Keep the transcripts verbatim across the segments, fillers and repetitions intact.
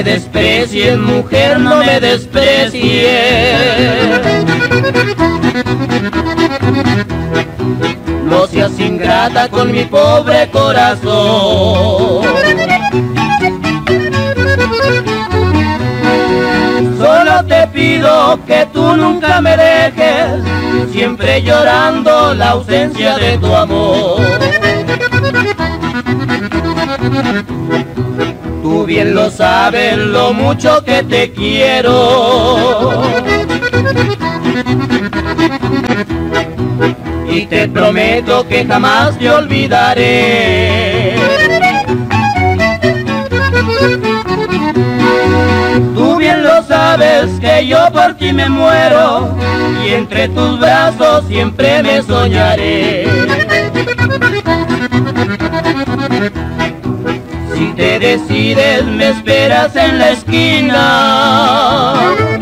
desprecies, mujer, no me desprecies. No seas ingrata con mi pobre corazón. Solo te pido que tú nunca me dejes, siempre llorando la ausencia de tu amor. Tú bien lo sabes lo mucho que te quiero, y te prometo que jamás te olvidaré. Tú bien lo sabes que yo por ti me muero, y entre tus brazos siempre me soñaré. Si te decides, me esperas en la esquina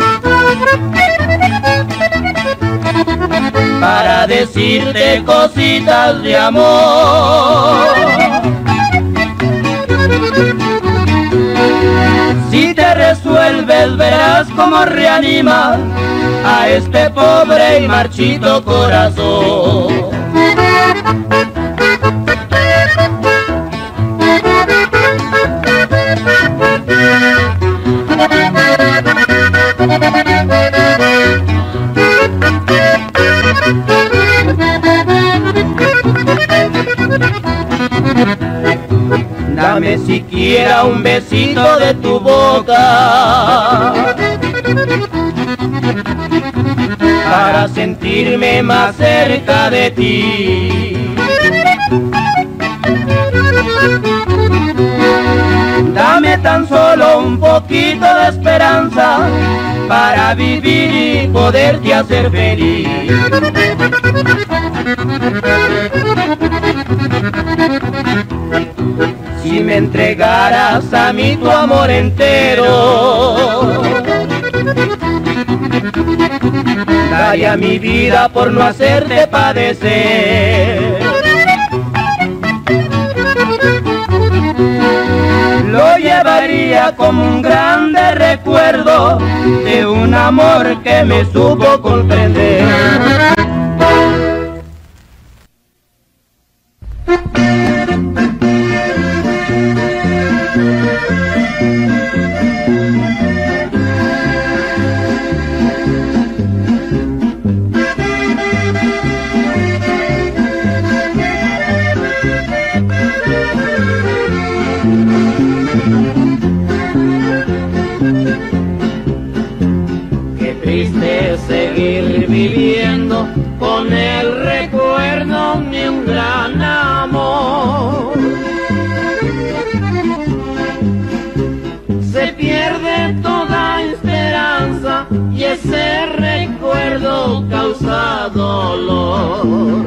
para decirte cositas de amor. Si te resuelves, verás cómo reanima a este pobre y marchito corazón. Dame siquiera un besito de tu boca para sentirme más cerca de ti. Dame tan solo un poquito de esperanza para vivir y poderte hacer feliz. Si me entregaras a mí tu amor entero, daría mi vida por no hacerte padecer. Lo llevaría como un grande recuerdo de un amor que me supo comprender. Seguir viviendo con el recuerdo de un gran amor. Se pierde toda esperanza y ese recuerdo causa dolor.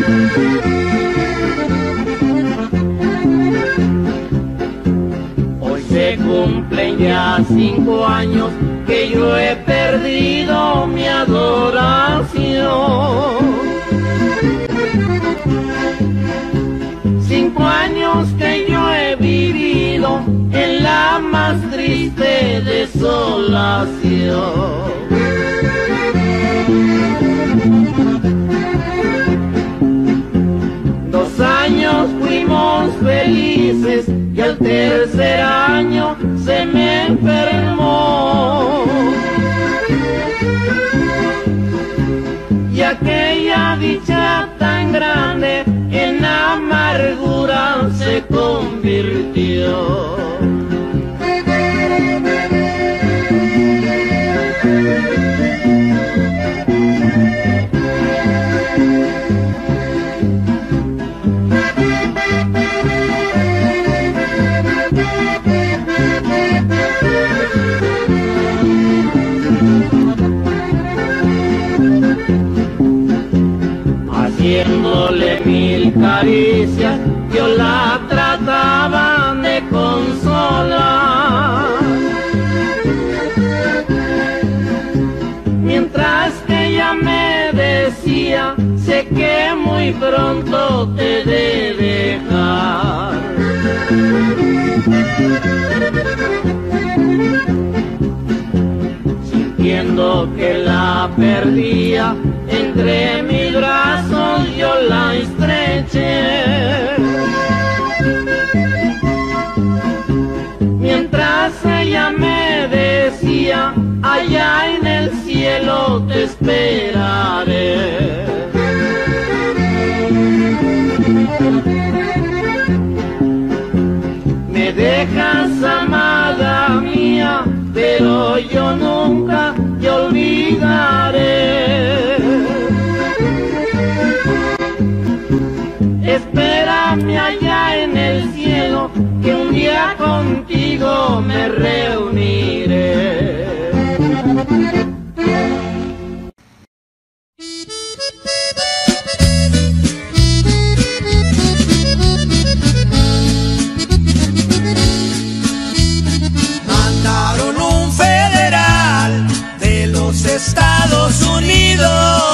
Hoy se cumplen ya cinco años que yo he perdido mi adoración. Cinco años que yo he vivido en la más triste desolación. Dos años fuimos felices y al tercer año se me enfermó. Y aquella dicha tan grande en amargura se convirtió. Haciéndole mil caricias, yo la trataba de consolar, mientras que ella me decía, sé que muy pronto te de dejar. pensando que la perdía, entre mis brazos yo la estreché. Mientras ella me decía, allá en el cielo te esperaré. Me dejas, amada mía, pero yo nunca te olvidaré. Espérame allá en el cielo, que un día contigo me reuniré. Mandaron un federal de los Estados Unidos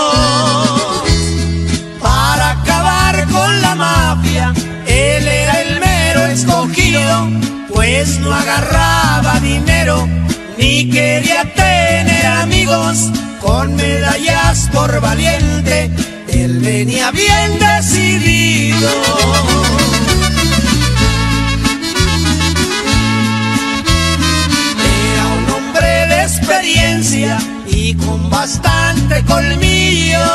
para acabar con la mafia. Él era el mero escogido, pues no agarraba dinero ni quería tener amigos con medallas por valiente. Él venía bien decidido. Era un hombre de experiencia y con bastante colmillo.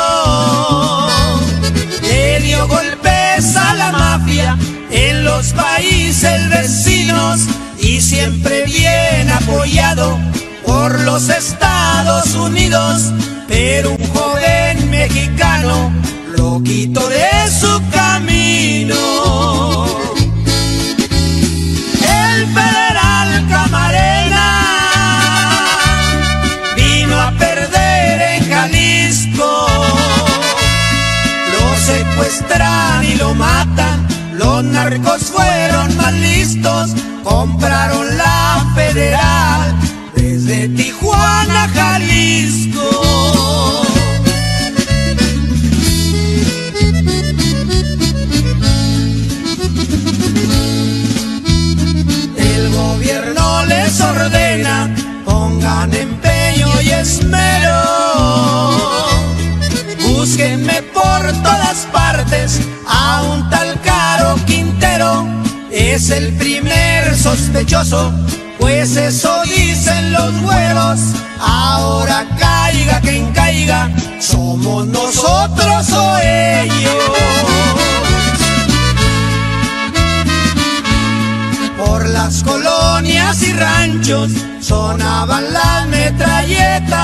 Le dio golpes a la mafia en los países vecinos y siempre bien apoyado por los Estados Unidos. Pero un joven mexicano lo quitó de su camino. El federal Camarena vino a perder en Jalisco. Lo secuestran y lo matan. Los narcos fueron más listos, compraron la federal desde Tijuana, Jalisco. El gobierno les ordena, pongan empeño y esmero. Búsquenme por todas partes a un tal Caro Quintero. Es el primer sospechoso, pues eso dicen los güeros. Ahora caiga quien caiga, somos nosotros o ellos. Por las colonias y ranchos sonaban las metralletas.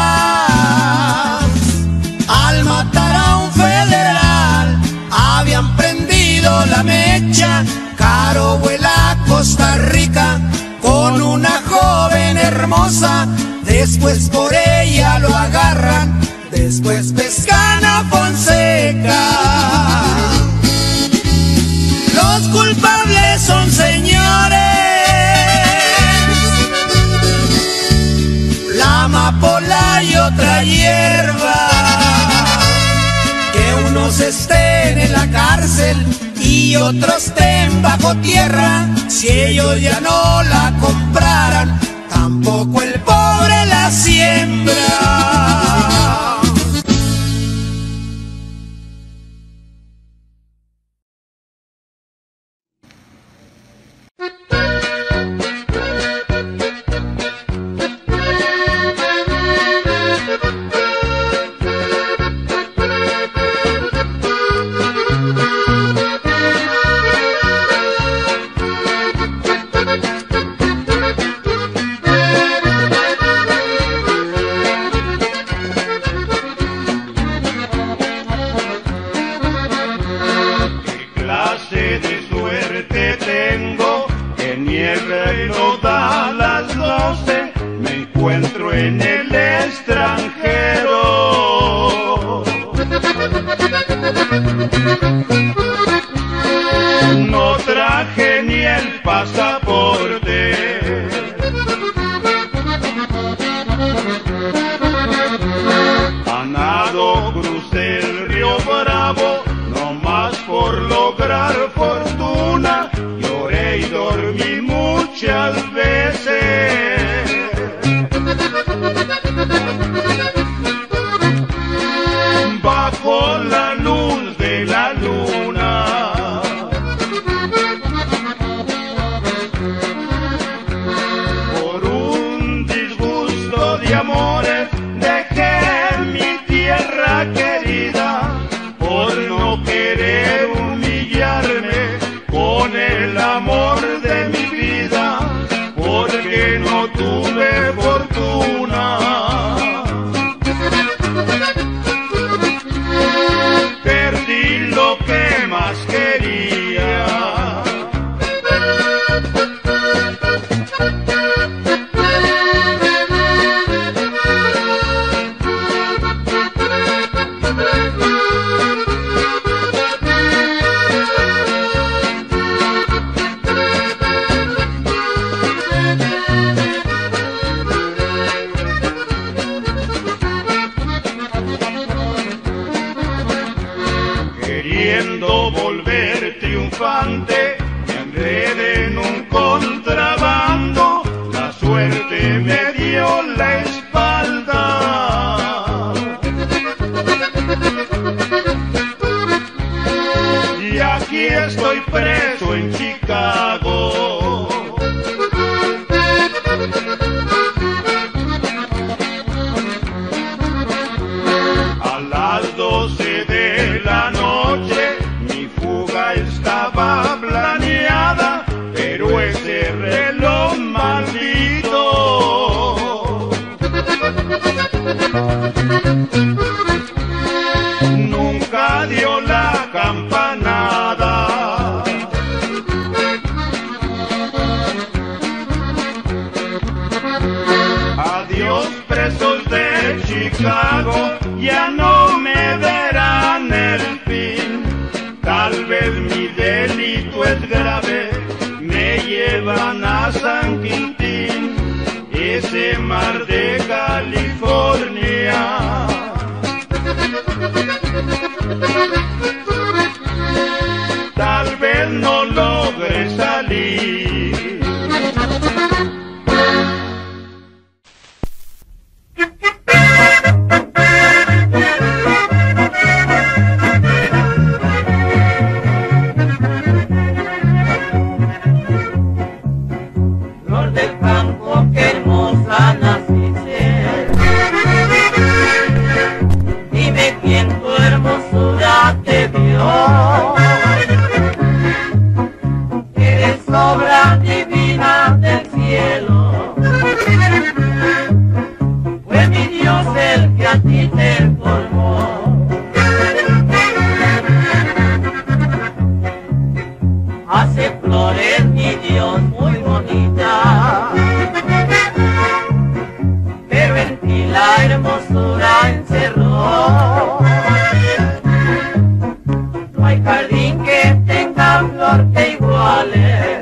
Al matar a un federal habían prendido la mecha. Caro vuela a Costa Rica con una joven hermosa. Después por ella lo agarran, después pescan a Fonseca. Los culpables son señores, la amapola y otra hierba. Que unos estén en la cárcel y otros estén bajo tierra. Si ellos ya no la compraran, tampoco el pobre la siembra. Muchas veces más quería. Queriendo volver triunfante, me enredé en un contrabando, la suerte me dio la espalda. Y aquí estoy preso en Chicago. A las doce de la noche mi fuga estaba planeada, pero ese reloj maldito nunca dio la campanada. Adiós presos de Chicago, ya no me verán el fin. Tal vez mi delito es grave, me llevan a San Quintín, ese mar de California. Tal vez no logre salir. Flor del campo, qué hermosa naciste. Dime quién tu hermosura te dio. Eres obra divina del cielo. Fue mi Dios el que a ti te formó. Hace flores mi Dios muy bonita, pero en ti la hermosura encerró. No hay jardín que tenga flor que iguale,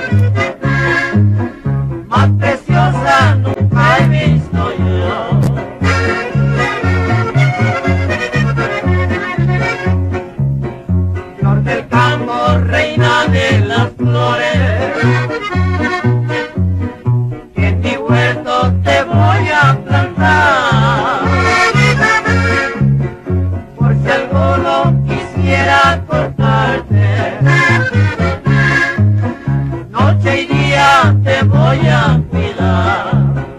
más preciosa nunca he visto yo. Flor del campo, reina de las flores, en mi huerto te voy a plantar. Por si alguno quisiera cortarte, noche y día te voy a cuidar.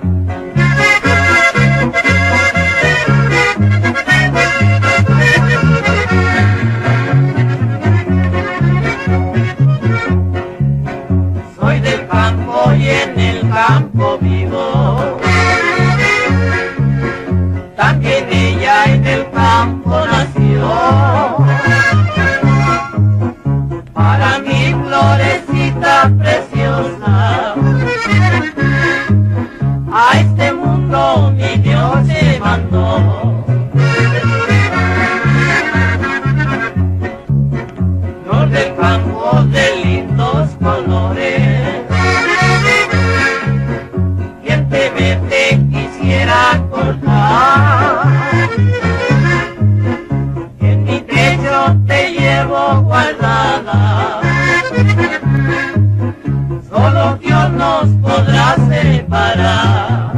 Soy del campo y en el campo vivo. También ella en el campo nació. Para mi florecita preciosa, a este mundo mi Dios se mandó. Flor del campo de lindos colores, quien te ve te quisiera cortar. En mi pecho te llevo guardada, solo Dios nos podrá separar.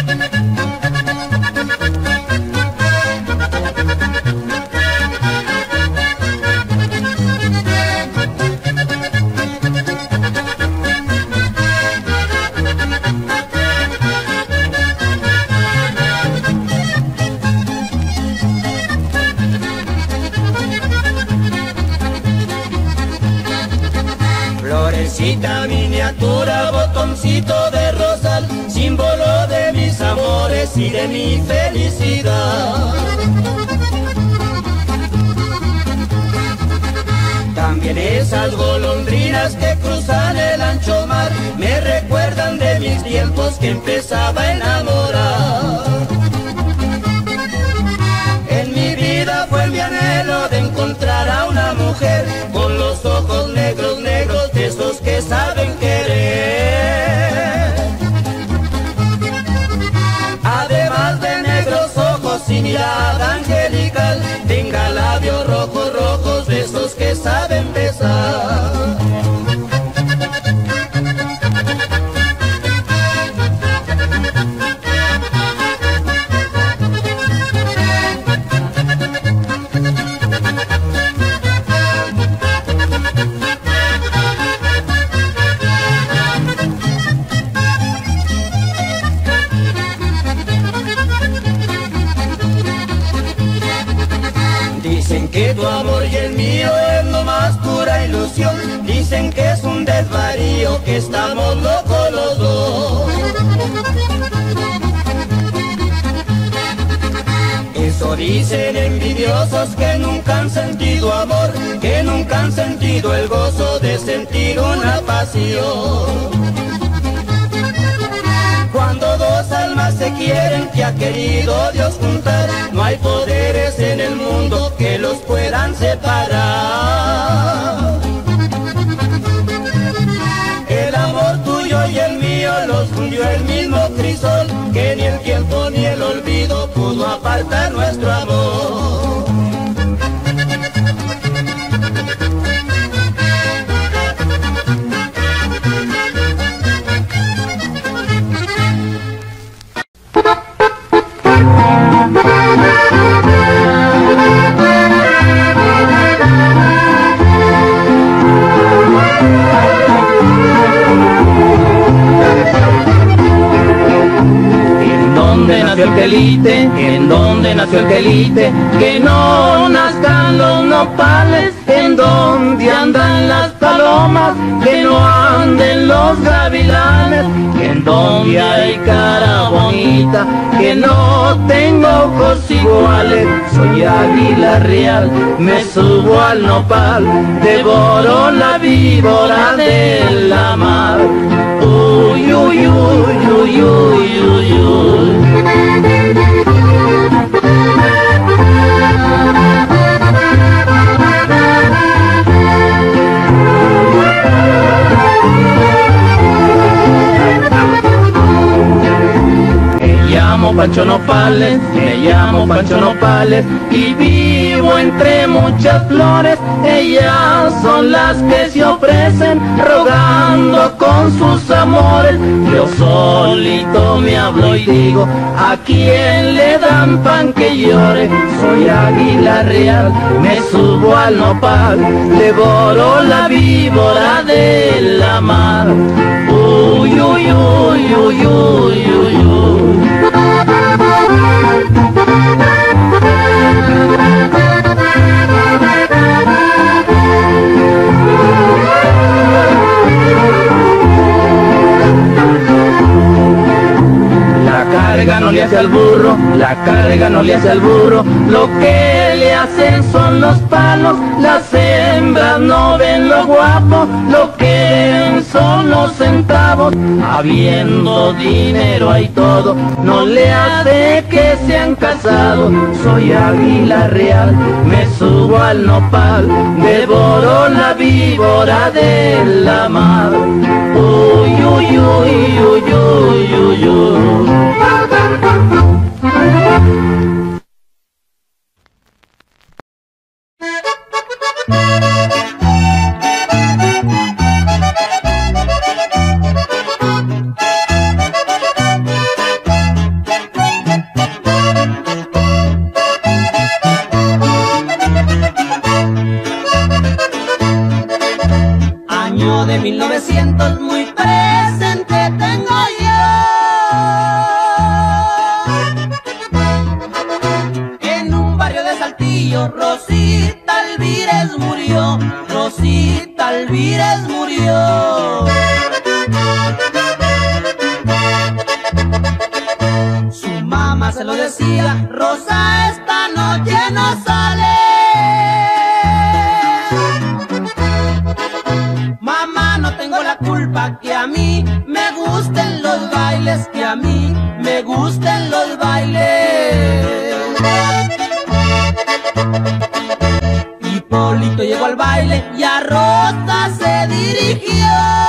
Florecita miniatura, botoncito de rosal, símbolo de mis amores y de mi felicidad. También esas golondrinas que cruzan el ancho mar me recuerdan de mis tiempos que empezaba a enamorar. En mi vida fue mi anhelo de encontrar a una mujer con los ojos negros, negros, de esos que saben querer. Además de negros ojos y mirada angelical, tenga labios rojos, rojos, de esos que saben besar. Dicen que tu amor y el mío es no más pura ilusión. Dicen que es un desvarío, que estamos locos los dos. Eso dicen envidiosos que nunca han sentido amor, que nunca han sentido el gozo de sentir una pasión. Cuando dos almas se quieren, que ha querido Dios juntar, no hay poderes en el mundo que los puedan separar. El amor tuyo y el mío los fundió el mismo crisol, que ni el tiempo ni el olvido pudo apartar nuestro amor. El quelite, en donde nació el quelite, que no nazcan los nopales, en donde andan las palomas, que no anden los gavilanes, en donde hay cara bonita, que no tengo ojos iguales. Soy águila real, me subo al nopal, devoro la víbora de la mar. Uy, uy, uy, uy, uy, uy, uy. Me llamo Pancho Nopales, me llamo Pancho Nopales y vivo entre muchas flores. Ellas son las que se ofrecen rogando con sus amores. Yo solito me hablo y digo, ¿a quién le dan pan que llore? Soy águila real, me subo al nopal, devoro la víbora de la mar. Uy, uy, uy, uy, uy, uy, uy. La carga no le hace al burro, la carga no le hace al burro, lo que le hacen son los palos. Las hembras no ven lo guapo, lo que ven son los centavos. Habiendo dinero hay todo, no le hace que sean casados. Soy águila real, me subo al nopal, devoro la víbora de la mar. Uy, uy, uy, uy, uy, uy, uy. uno de mil novecientos muy presente tengo yo. En un barrio de Saltillo, Rosita Alvírez murió, Rosita Alvírez murió. Su mamá se lo decía, Rosa, esta noche no sale. Mamá, no tengo la culpa, que a mí me gusten los bailes, que a mí me gusten los bailes. Hipólito llegó al baile y a Rosa se dirigió.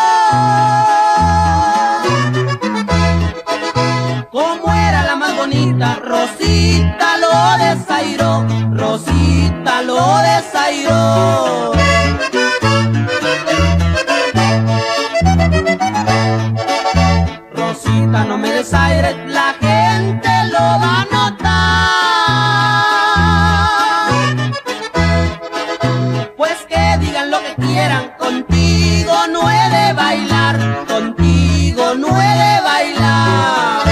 Como era la más bonita, Rosita lo desairó, Rosita lo desairó. Rosita, no me desaires, la gente lo va a notar. Pues que digan lo que quieran, contigo no he de bailar, contigo no he de bailar.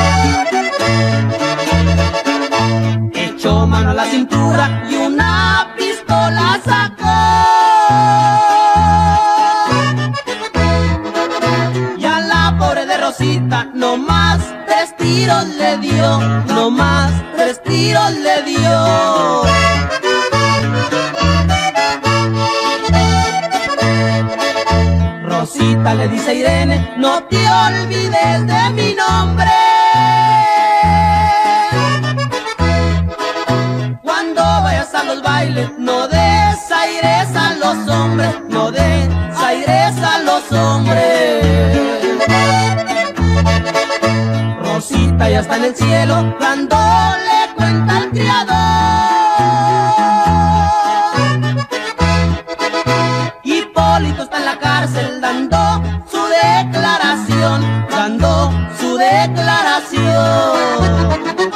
Echó mano a la cintura y una pistola sacó. Rosita, no más tres tiros le dio, no más tres tiros le dio. Rosita le dice a Irene, no te olvides de mi nombre. Cuando vayas a los bailes, no desaires a los hombres, no desaires a los hombres. Rosita ya está en el cielo, dándole cuenta al criador. Hipólito está en la cárcel, dando su declaración, dando su declaración.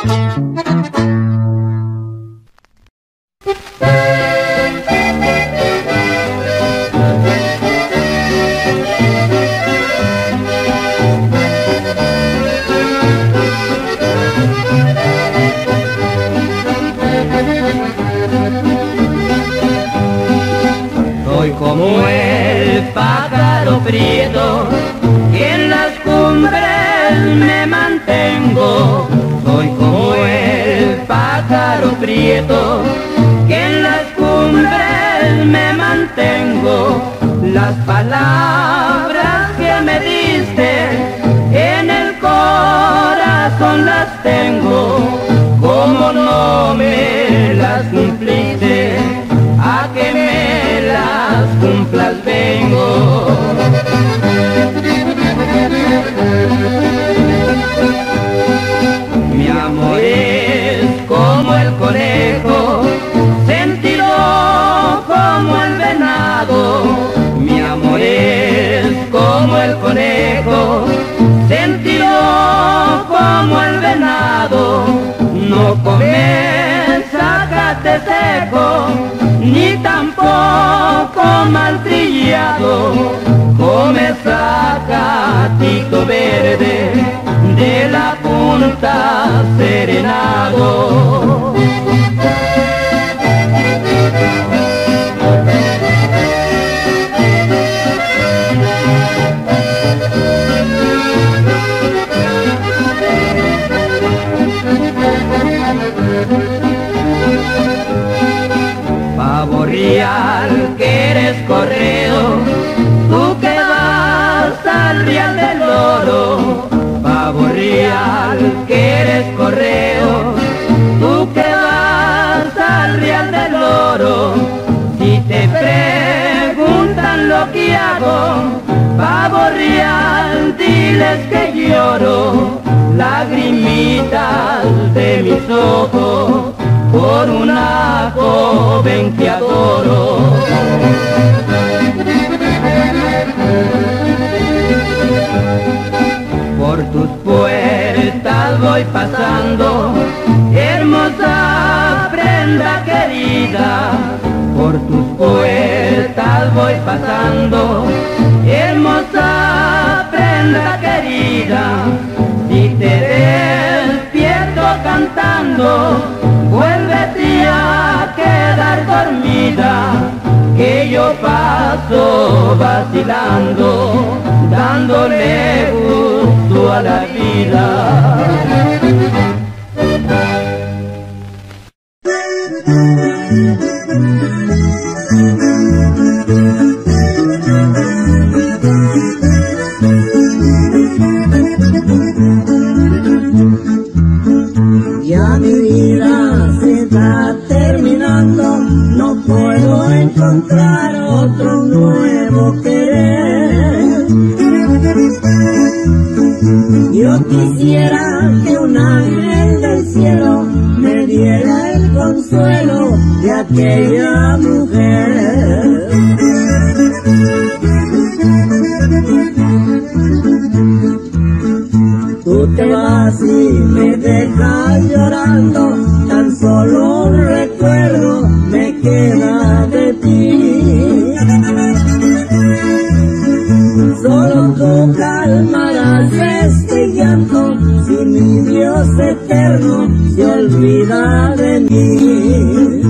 Como el pájaro prieto, que en las cumbres me mantengo. Soy como el pájaro prieto, que en las cumbres me mantengo. Las palabras que me diste en el corazón las tengo. Como no me las cumpliste, a que me las cumplas vengo. Mi amor es como el conejo, sentido como el venado. Mi amor es como el conejo, sentido como el venado. No come zacate seco, ni tampoco maltrillado. Come zacatito verde, de la punta serenado. Pavo real que eres correo, tú que vas al Real del Oro. Pavo real que eres correo, tú que vas al Real del Oro. Si te preguntan lo que hago, pavo real, diles que lloro. Lagrimitas de mis ojos por una joven que adoro. Por tus puertas voy pasando, hermosa prenda querida. Por tus puertas voy pasando, hermosa prenda querida, si te despierto cantando, vuélvete a quedar dormida, que yo paso vacilando, dándole gusto a la vida. Ya mi vida se está terminando, no puedo encontrar otro nuevo querer. Yo quisiera que un ángel del cielo me diera el consuelo de aquella mujer. Tú te vas y me dejas llorando, tan solo un recuerdo me queda de ti. Solo tú calmarás este llanto, si mi Dios eterno se olvida de mí.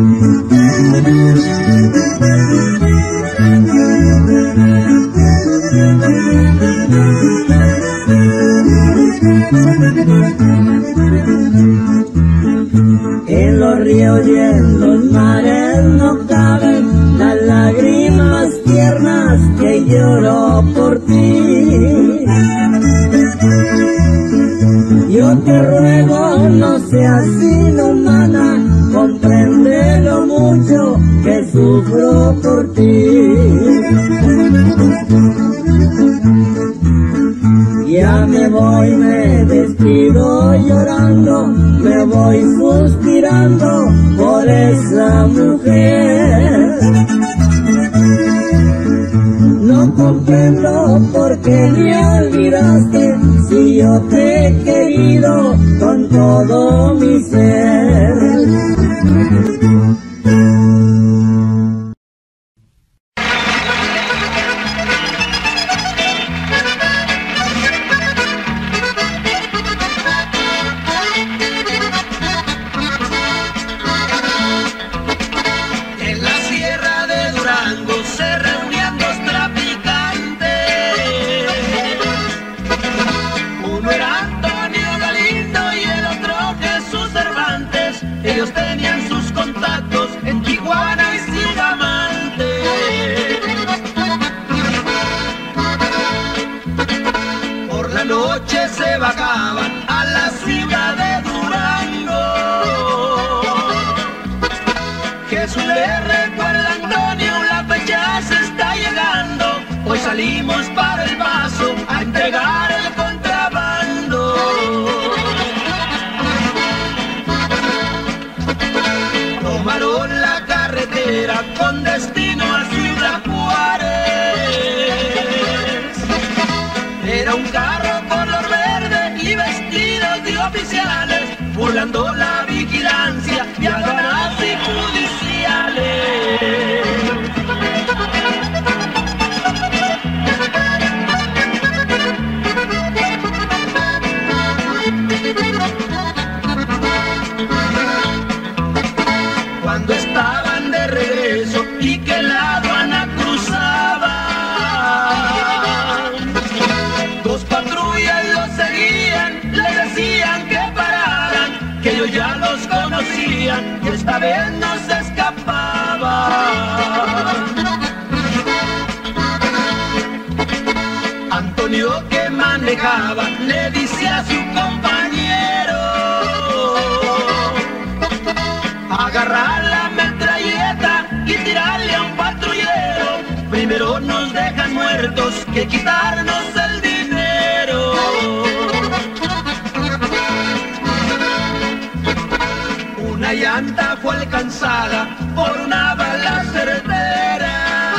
En los ríos y en los mares no caben las lágrimas tiernas que lloro por ti. Yo te ruego no seas inhumana, comprende lo mucho que sufro por ti. Ya me voy, me despido llorando, me voy suspirando por esa mujer. No comprendo por qué me olvidaste, si yo te he querido con todo mi ser. Salimos para el paso a entregar el contrabando. Tomaron la carretera con destino a Ciudad Juárez. Era un carro color verde y vestidos de oficiales, burlando la vigilancia y aduanas y judiciales. Cuando estaban de regreso y que la aduana cruzaba, dos patrullas los seguían, les decían que pararan, que ellos ya los conocían y esta vez no se escapaba. Antonio, que manejaba, le dice a su compañero: agarrar la metralleta y tirarle a un patrullero. Primero nos dejan muertos que quitarnos el dinero. Una llanta fue alcanzada por una bala certera.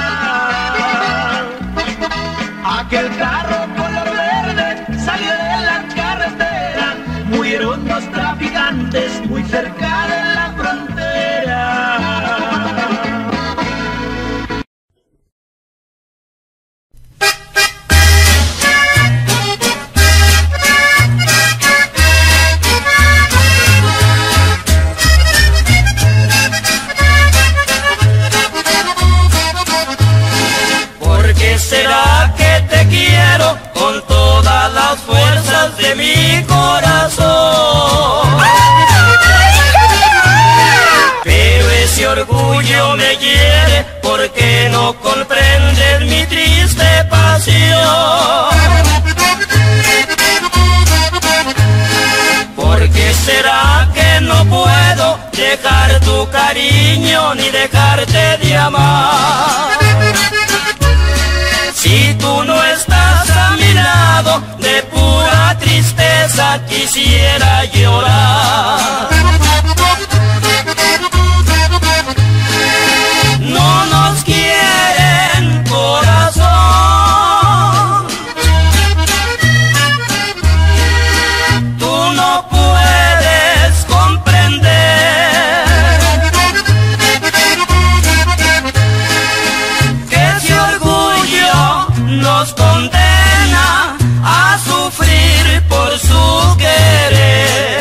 Aquel carro color verde salió de la carretera. Murieron dos traficantes muy cerca de la frontera. dejar tu cariño ni dejarte de amar. Si tú no estás a mi lado, de pura tristeza quisiera llorar. No nos quieren, corazón. Tú no puedes comprender que ese orgullo nos condena a sufrir por su querer.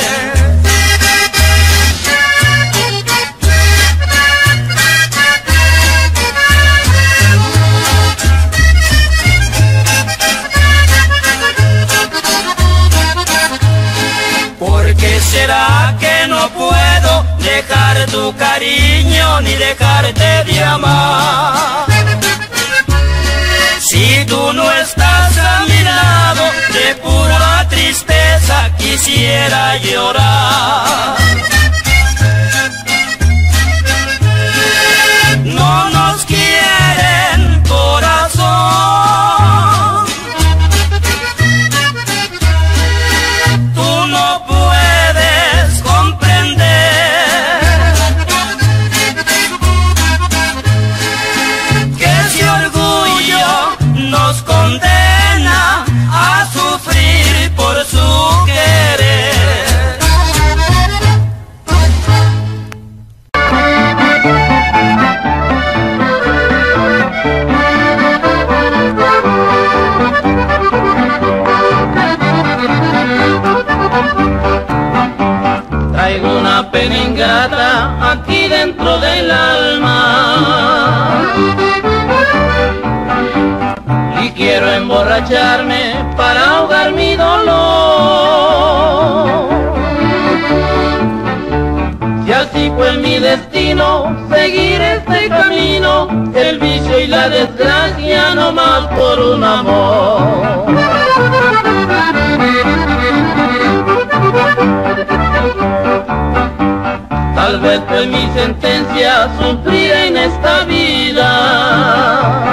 ¿Por qué será que no puedo dejar tu cariño ni dejarte de amar? Si tú no estás a mi lado, de pura tristeza quisiera llorar. No nos quieren, corazón. Tú no puedes comprender que ese orgullo nos condena a sufrir por su querer. Traigo una pena ingrata aquí dentro del alma y quiero emborracharme para ahogar mi dolor. Si así fue mi destino, seguir este camino, el vicio y la desgracia no más por un amor. Tal vez fue mi sentencia sufrir en esta vida.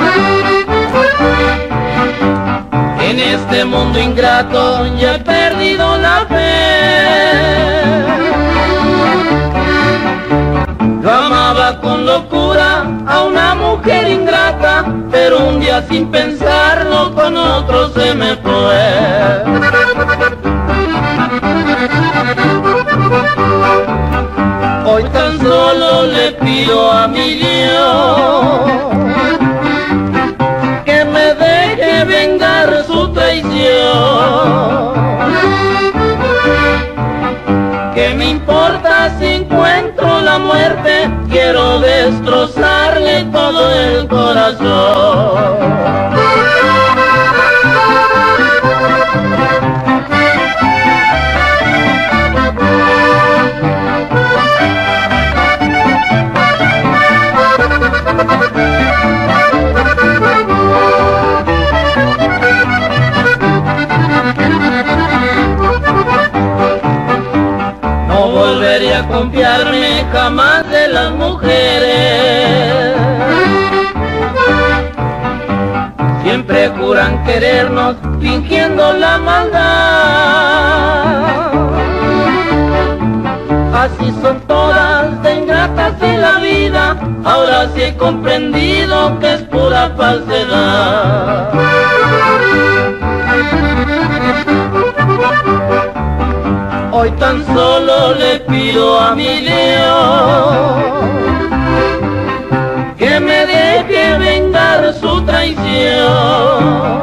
En este mundo ingrato ya he perdido la fe. Yo amaba con locura a una mujer ingrata, pero un día sin pensarlo con otro se me fue. Hoy tan solo le pido a mi Dios que me deje vengar su traición. ¿Qué me importa si encuentro la muerte? Quiero destrozarle todo el corazón. No volveré a confiarme jamás de las mujeres. Siempre juran querernos fingiendo la maldad. Así son todas de ingratas en la vida. Ahora sí he comprendido que es pura falsedad. Hoy tan solo le pido a mi Dios que me deje vengar su traición.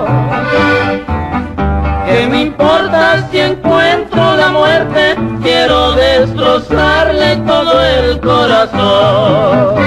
¿Qué me importa si encuentro la muerte? Quiero destrozarle todo el corazón.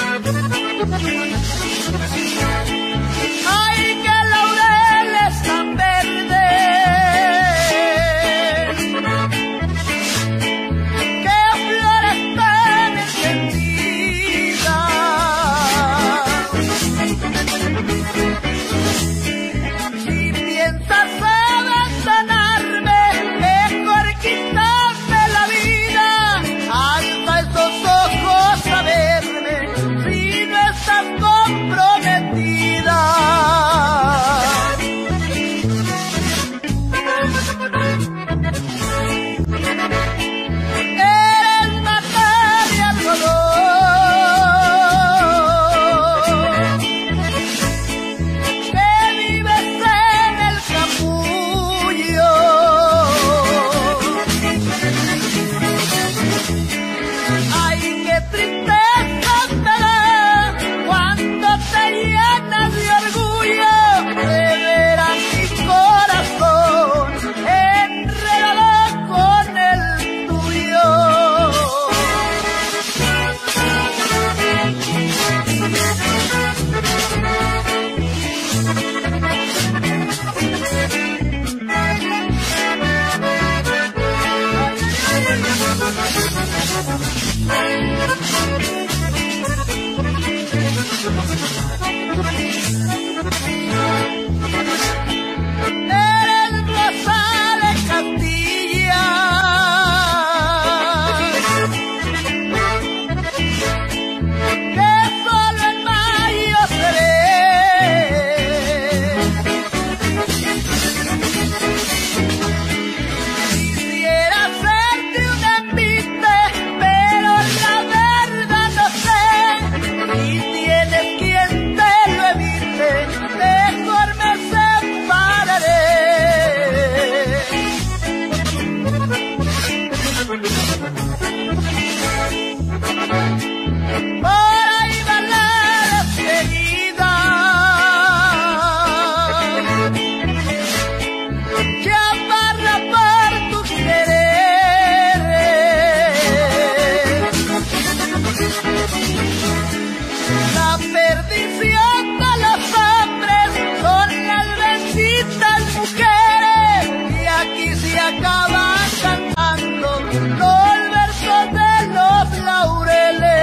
Ay, qué laureles tan Ay, qué tristeza me da cuando te llenas de orgullo de ver a mi corazón enredado con el tuyo. Eres Rosa de Castilla, que solo en mayo seré. Quisiera hacerte un envite, pero la verdad no sé. Si tienes quien te lo evite, mejor me separaré. Por ahí va la despedida, chaparra por tus quereres. La perdición de los hombres son las benditas mujeres, y aquí se acaban cantando los versos de los laureles.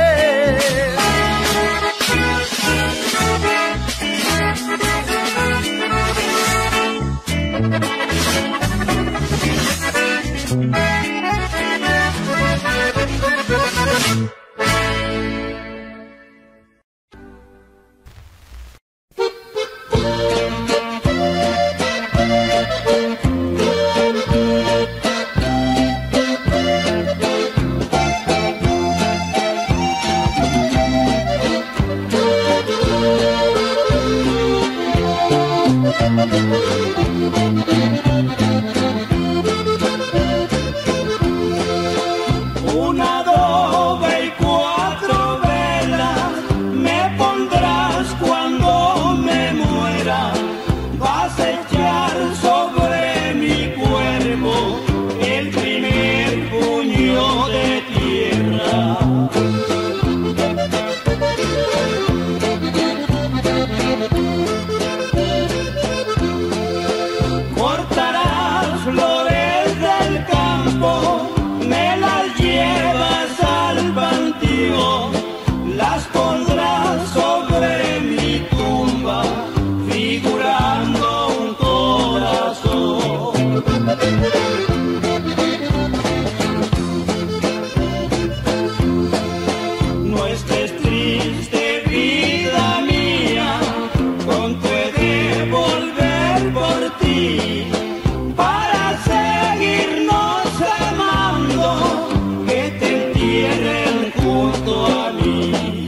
Una doble y cuatro velas me pondrás cuando me muera. Vas a echar sobre mi cuerpo el primer puño de tierra. Cortarás flores del campo, me las llevas al panteón, las pondrás sobre mi tumba, figurando un corazón. No estés triste, vida mía, pronto he de volver por ti, para seguirnos amando, que te entierren junto a mí.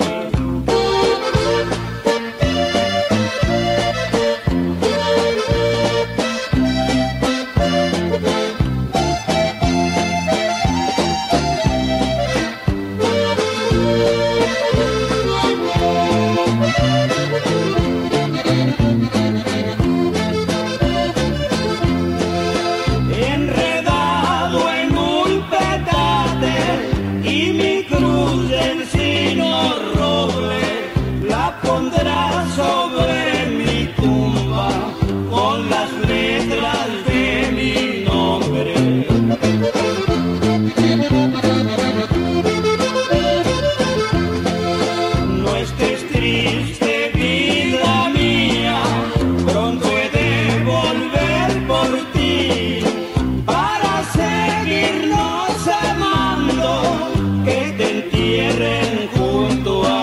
Enredado en un petate y mi cruz de encino roble, la pondrás sobre mi tumba con las letras de mi nombre. No estés triste, vida mía, pronto he de volver por ti, para seguirnos amando, que te entierren junto a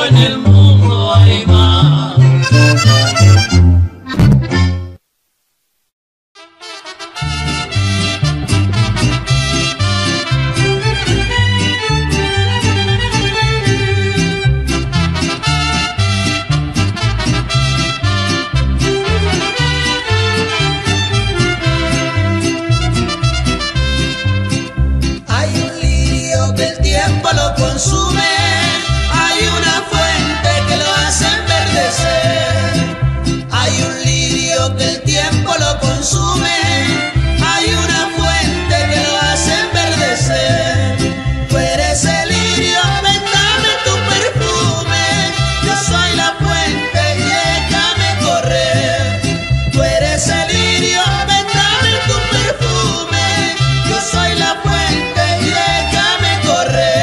en el mundo hay más. Consume, hay una fuente que lo hace enverdecer, hay un lirio que el tiempo lo consume, hay una fuente que lo hace enverdecer. Tú eres el lirio, ven dame tu perfume, yo soy la fuente y déjame correr. Tú eres el lirio, ven dame tu perfume, yo soy la fuente y déjame correr.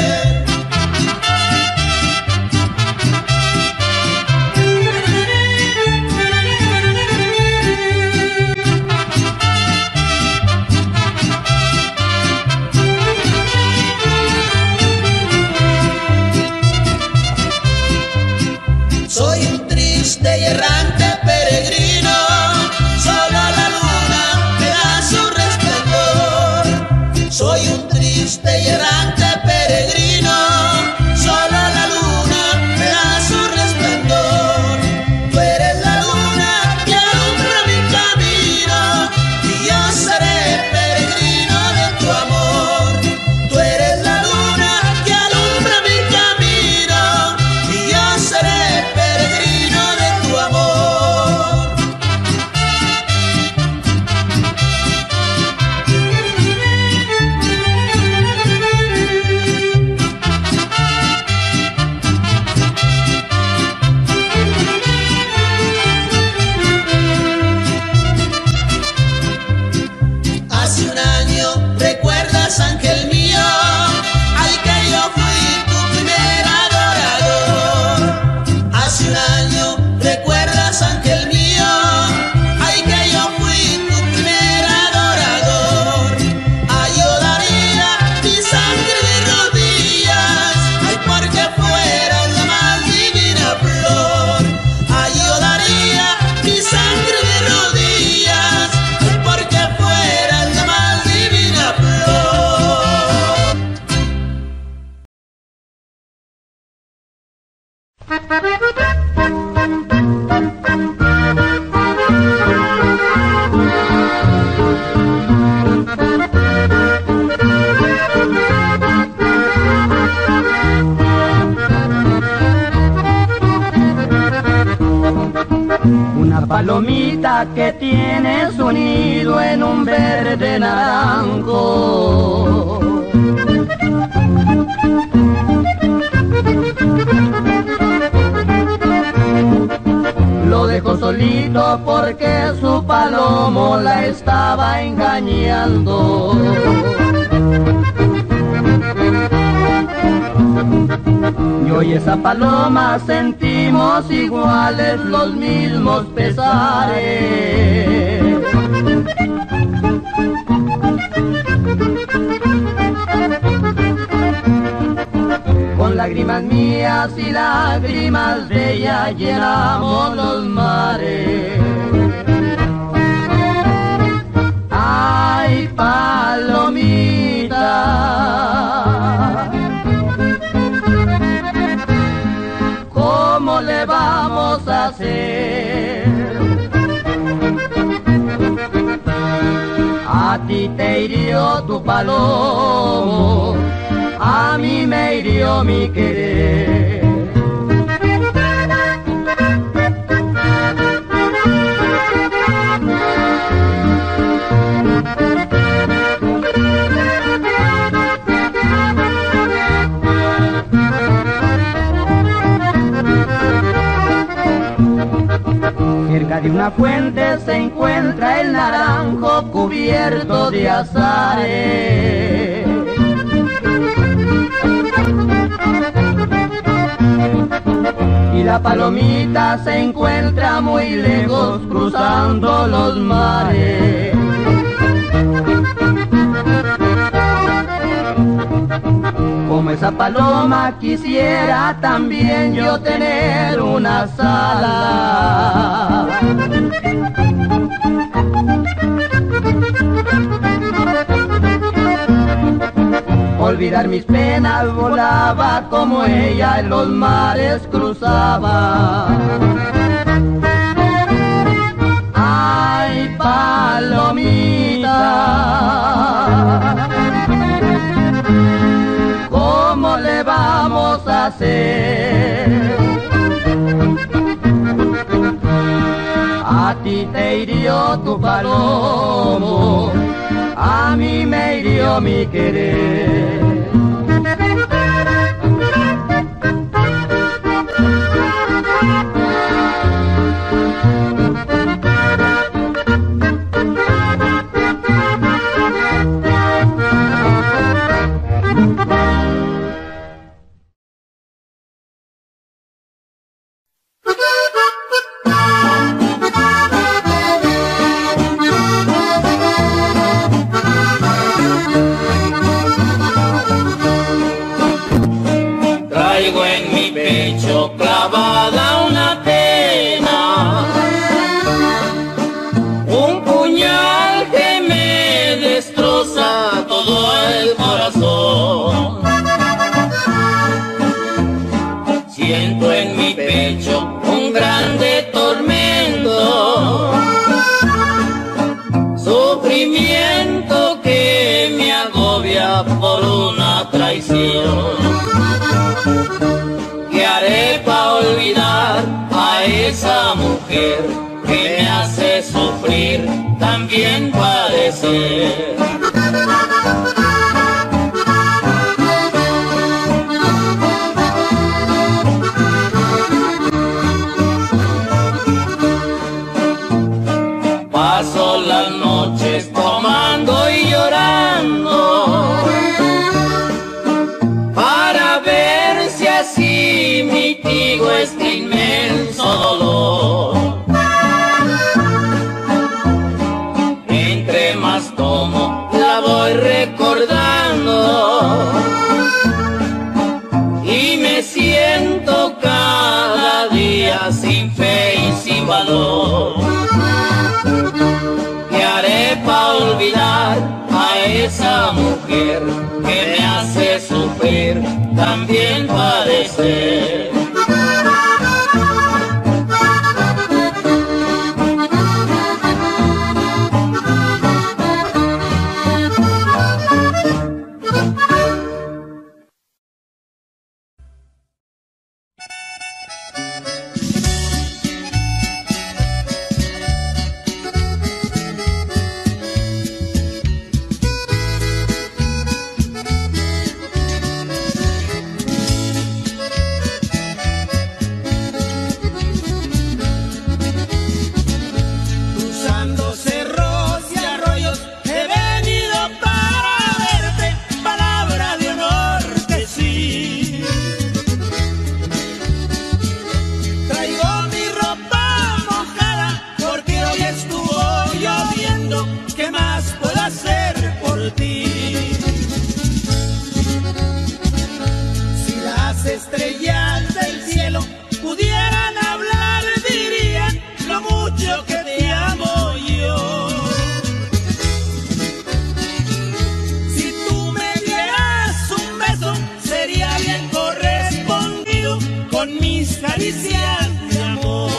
Soy un triste y errante peregrino, solo la luna me da su resplandor. Soy un triste y errante peregrino, solo la luna me da su resplandor. Tú eres la luna que alumbra mi camino y yo seré peregrino de tu amor. Tú eres la luna que alumbra mi camino y yo seré peregrino de tu amor. Hace un año, ¿recuerdas, ángel mío? Ay, que yo fui tu primer adorador. Hace un año, ¿recuerdas, ángel mío? Ay, que yo fui tu primer adorador. Ay, yo daría mi sangre de rodillas, ay, porque fueras la más divina flor. Ay, yo daría mi sangre de rodillas, ay, porque fueras la más divina flor. Una palomita que tiene su nido en un verde naranjo. Lo dejó solito porque su palomo la estaba engañando. Yo y esa paloma sentimos iguales los mismos pesares. Con lágrimas mías y lágrimas de ella llenamos los mares. Ay, palomita, ¿cómo le vamos a hacer? A ti te hirió tu palomo, a mí me hirió mi querer. Cerca de una fuente se encuentra el naranjo cubierto de azares. Y la palomita se encuentra muy lejos cruzando los mares. Como esa paloma quisiera también yo tener unas alas. Olvidar mis penas, volaba como ella en los mares cruzaba. Ay, palomita, ¿cómo le vamos a hacer? A ti te hirió tu palomo, a mí me hirió mi querer. Traigo en mi pecho clavada una pena, un puñal que me destroza todo el corazón. Siento en mi pecho un grande tormento, sufrimiento que me agobia por una traición. ¿Qué haré para olvidar a esa mujer que me hace sufrir, también padecer? Paso las noches tomando y llorando para ver si así mitigo este inmenso dolor. Entre más tomo la voy recordando y me siento cada día sin fe y sin valor. ¿Qué haré para olvidar a esa mujer que me hace sufrir, también padecer? Estrellas del cielo pudieran hablar, dirían lo mucho que te amo yo. Si tú me dieras un beso, sería bien correspondido con mis caricias de amor.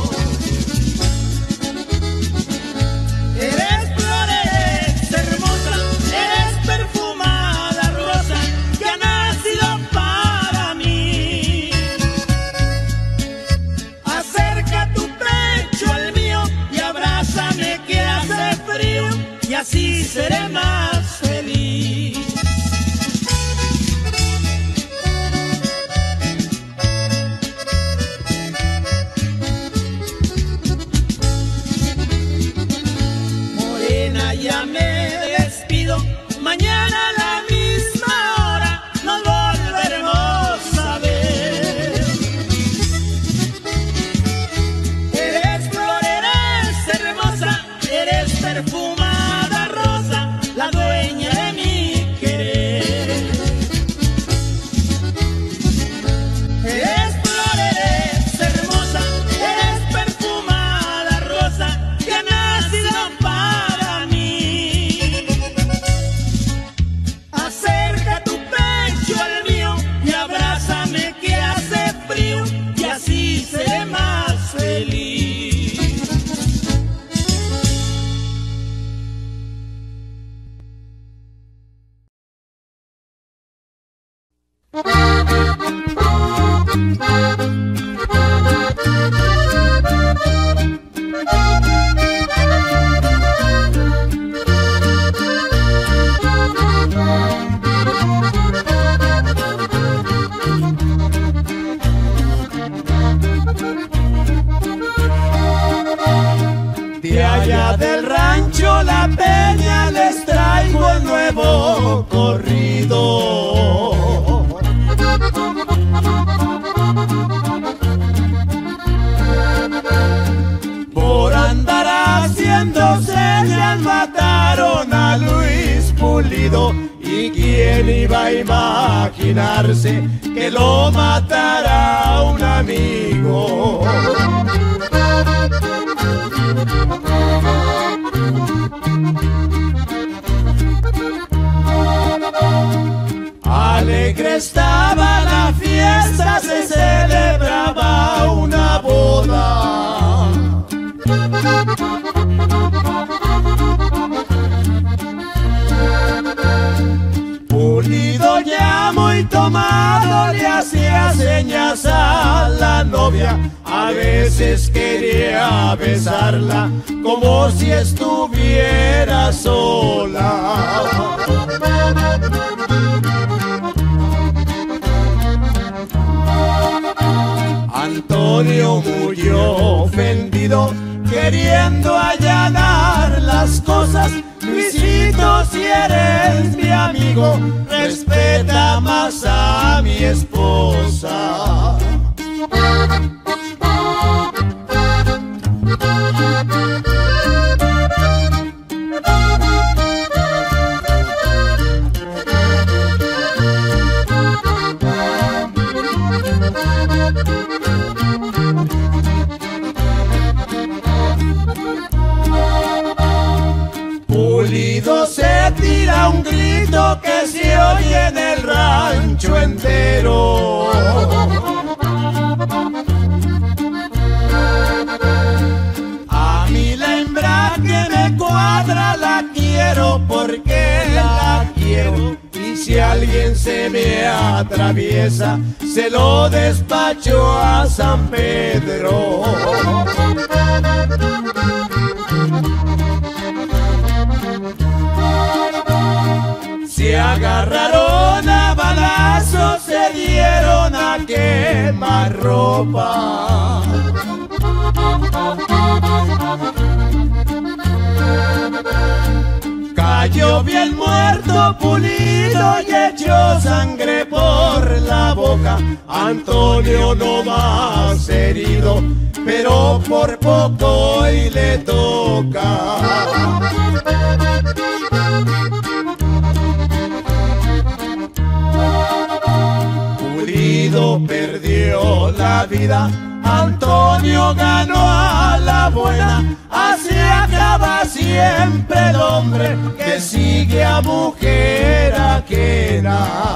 Eres flor, eres hermosa, eres perfumada rosa que ha nacido para mí. Acerca tu pecho al mío y abrázame que hace frío, y así seré más feliz. Tocando la peña les traigo el nuevo corrido. Por andar haciendo señas mataron a Luis Pulido. ¿Y quién iba a imaginarse que lo matara un amigo? Alegre estaba la fiesta, se celebraba una boda. Pulido ya muy tomado le hacía señas a la novia. A veces quería besarla como si estuviera sola. Antonio murió ofendido, queriendo allanar las cosas. Luisito, si eres mi amigo, respeta más a mi esposa. Pulido se tira un grito que se oye en el rancho entero. A mí la hembra que me cuadra la quiero porque la quiero. Y si alguien se me atraviesa, se lo despacho a San Pedro. Se agarraron a balazos, se dieron a quemar ropa. Cayó bien muerto Pulido y echó sangre por la boca. Antonio no más herido, pero por poco hoy le toca. Pulido perdió la vida, Antonio ganó a la buena. Así acaba siempre el hombre que sigue a mujer ajena.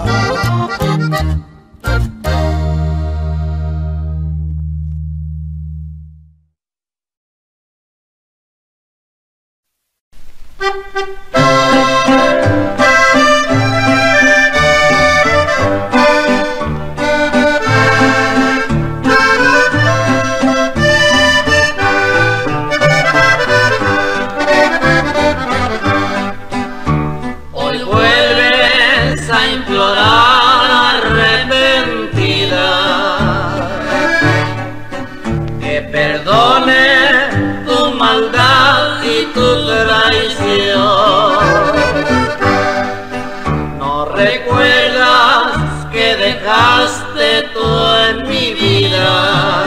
Dejaste tú en mi vida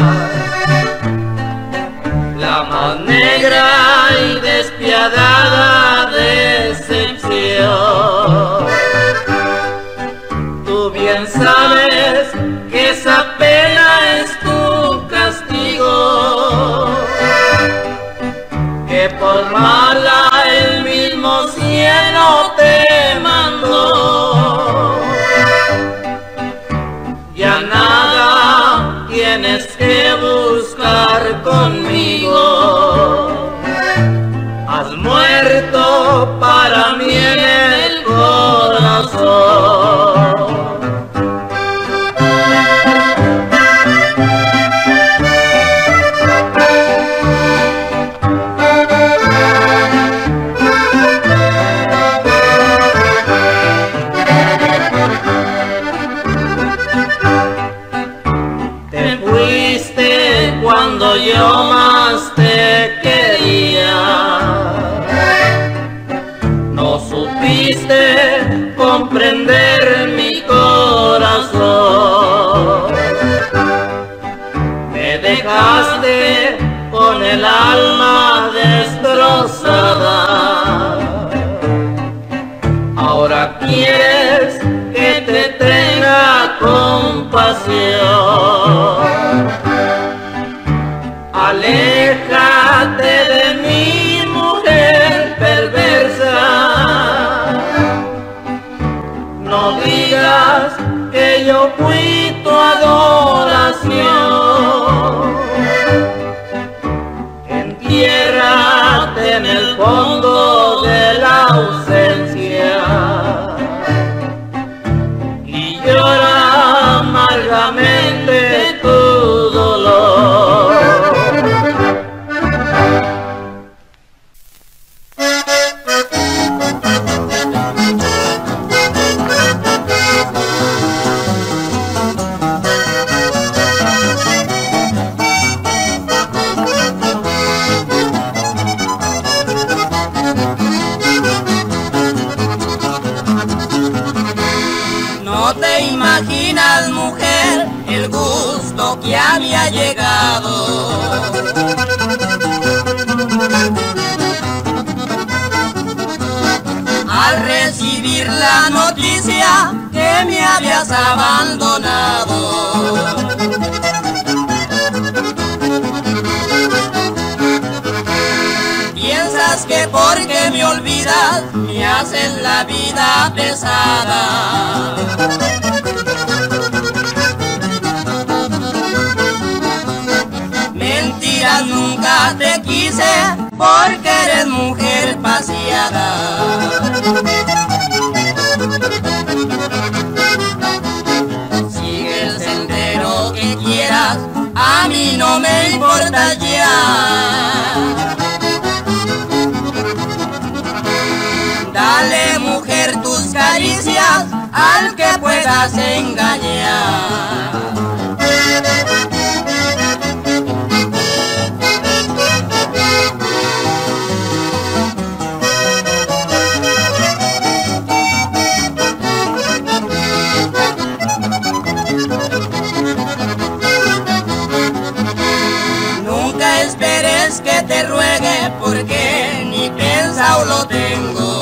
la más negra y despiadada decepción. Tú bien sabes que esa pena es tu castigo, que por mala el mismo cielo te mandó. Ya nada tienes que buscar conmigo, has muerto para mí en el corazón. Cuando yo más te quería, dejaste con el alma destrozada. Ahora quieres que te tenga compasión. Aléjate de mí, mujer perversa. No digas que yo fui tu adoración. Entiérrate en el fondo de la ausencia y llora amargamente tu dolor. No te imaginas, mujer, el gusto que a mí ha llegado. Al recibir la noticia que me habías abandonado. Piensas que porque me olvidas me haces la vida pesada. Mentiras, nunca te quise porque eres mujer paseada. Sigue el sendero que quieras, a mí no me importa ya. Dale, mujer, tus caricias al que puedas engañar. Nunca esperes que te ruegue porque ni pensado lo tengo.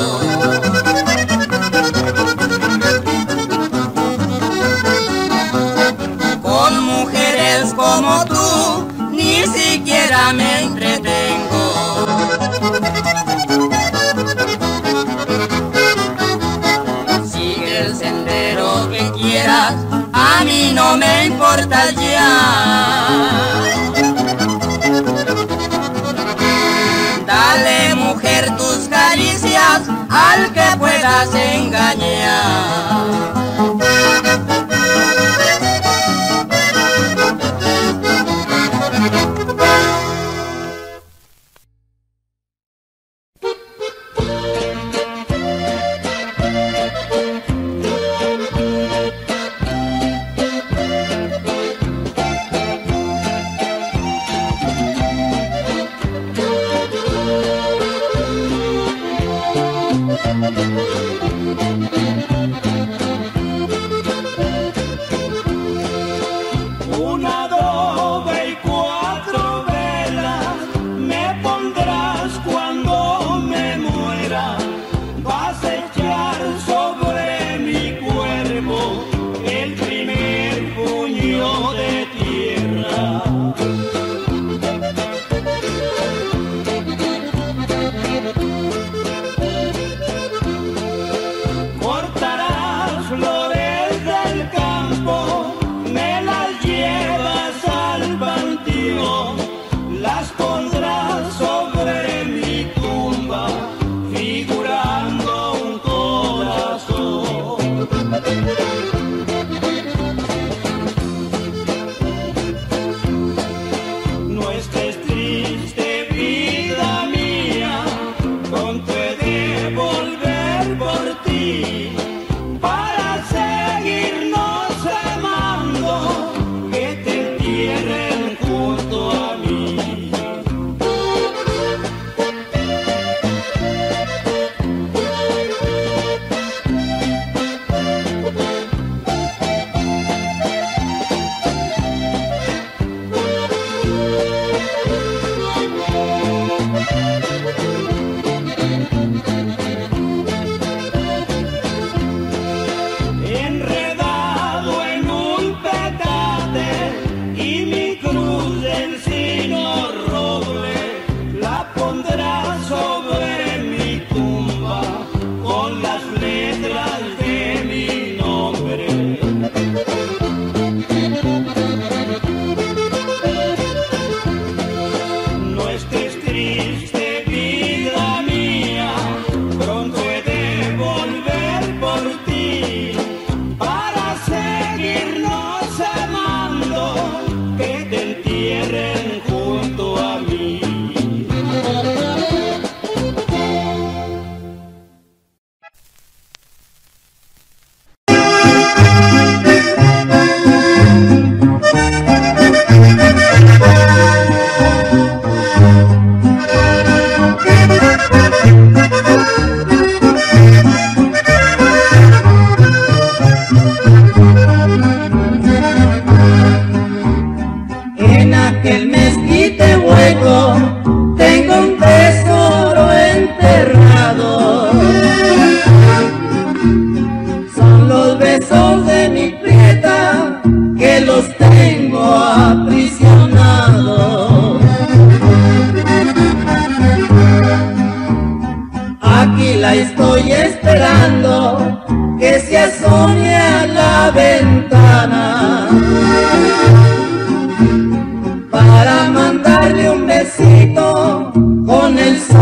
Con mujeres como tú ni siquiera me entretengo. Sigue el sendero que quieras, a mí no me importa ya. Dale, mujer, tus caricias al que puedas engañar.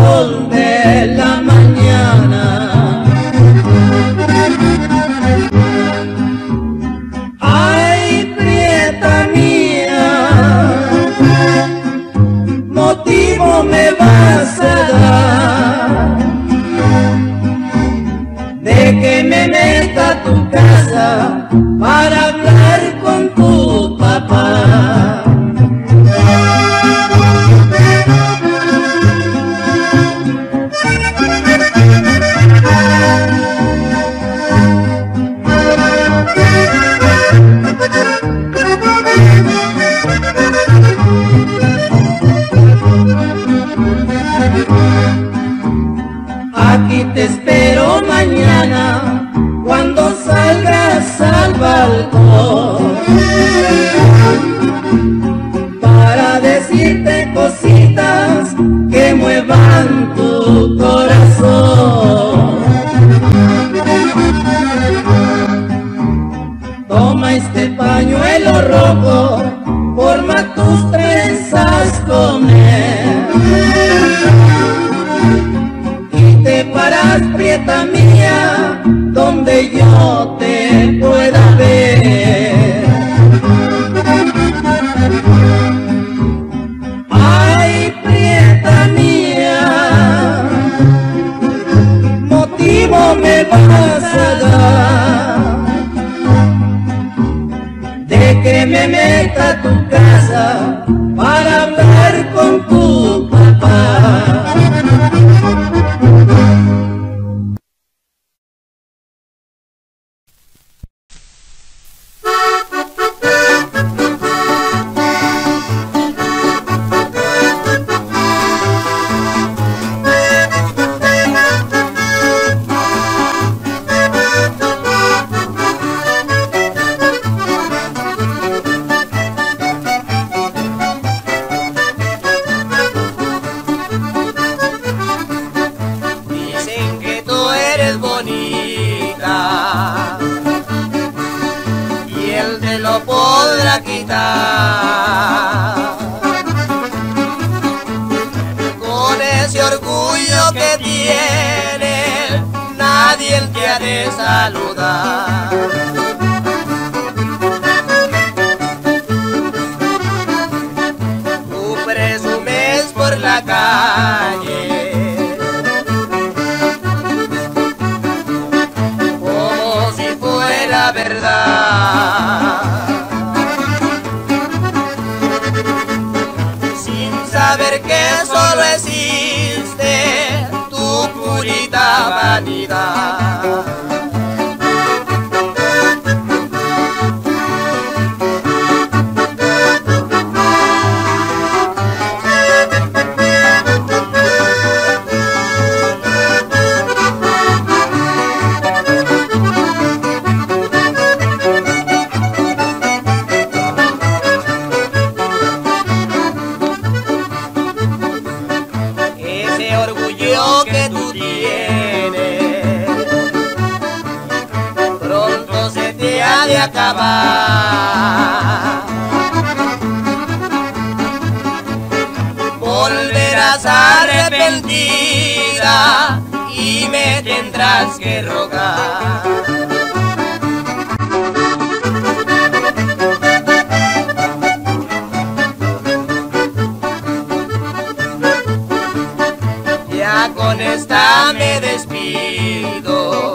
sol de la mañana. Ay, prieta mía, motivo me vas a dar de que me meta a tu casa para hablar con tu papá. Aquí te espero mañana cuando salgas al balcón para decirte cositas que muevan tu corazón. Toma este pañuelo rojo, forma tus trenzas con él y te paras, prieta mía, donde yo te pueda ver. Ay, prieta mía, motivo me vas a dar de que me meta a tu casa para hablar con tu papá. Con ese orgullo que tienes, nadie te ha de saludar. Tú presumes por la calle como si fuera verdad, saber que solo existe tu purita vanidad. Que tú tienes pronto se te ha de acabar. Volverás arrepentida y me tendrás que rogar. Con esta me despido,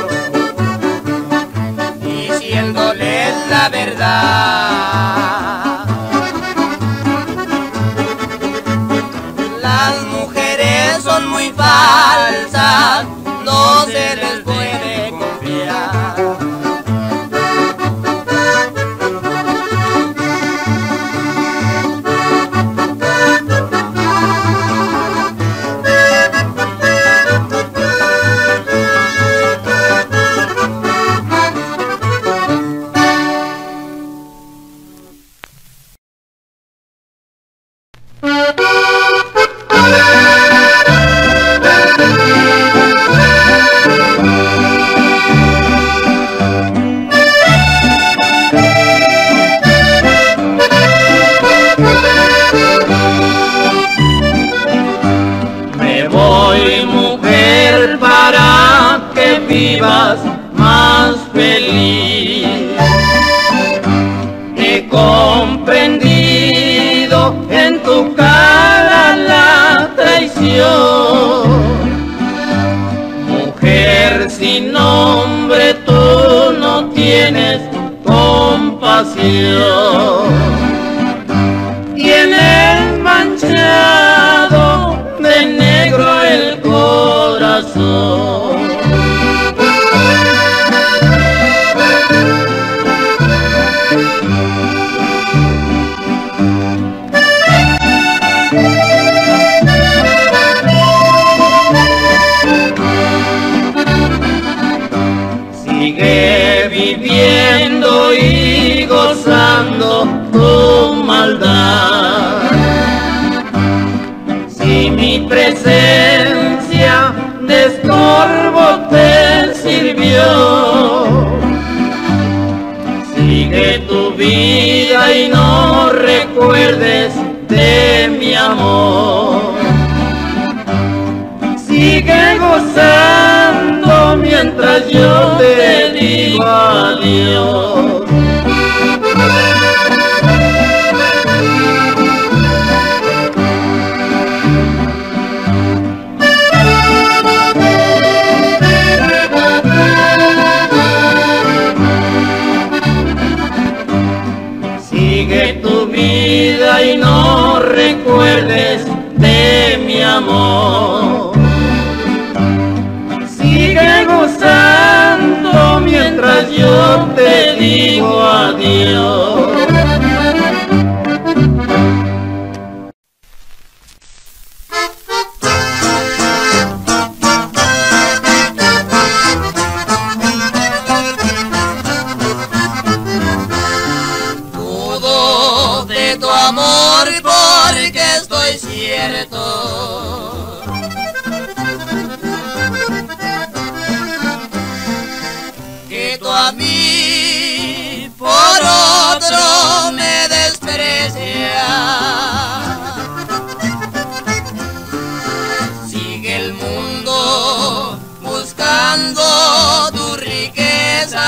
diciéndole la verdad. Las mujeres son muy falsas, no se les puede confiar. vivas más feliz. He comprendido en tu cara la traición. Mujer sin nombre, tú no tienes compasión. Tienes manchado de negro el corazón. Sigue viviendo y gozando tu maldad. Si mi presencia de estorbo te sirvió, sigue tu vida y no recuerdes de mi amor. Sigue gozando mientras yo te digo adiós. Sigue tu vida y no recuerdes de mi amor. Sigue gozando mientras yo te digo adiós. Dudo de tu amor porque estoy cierto que tú a mí por otro me desprecias. Sigue el mundo buscando tu riqueza,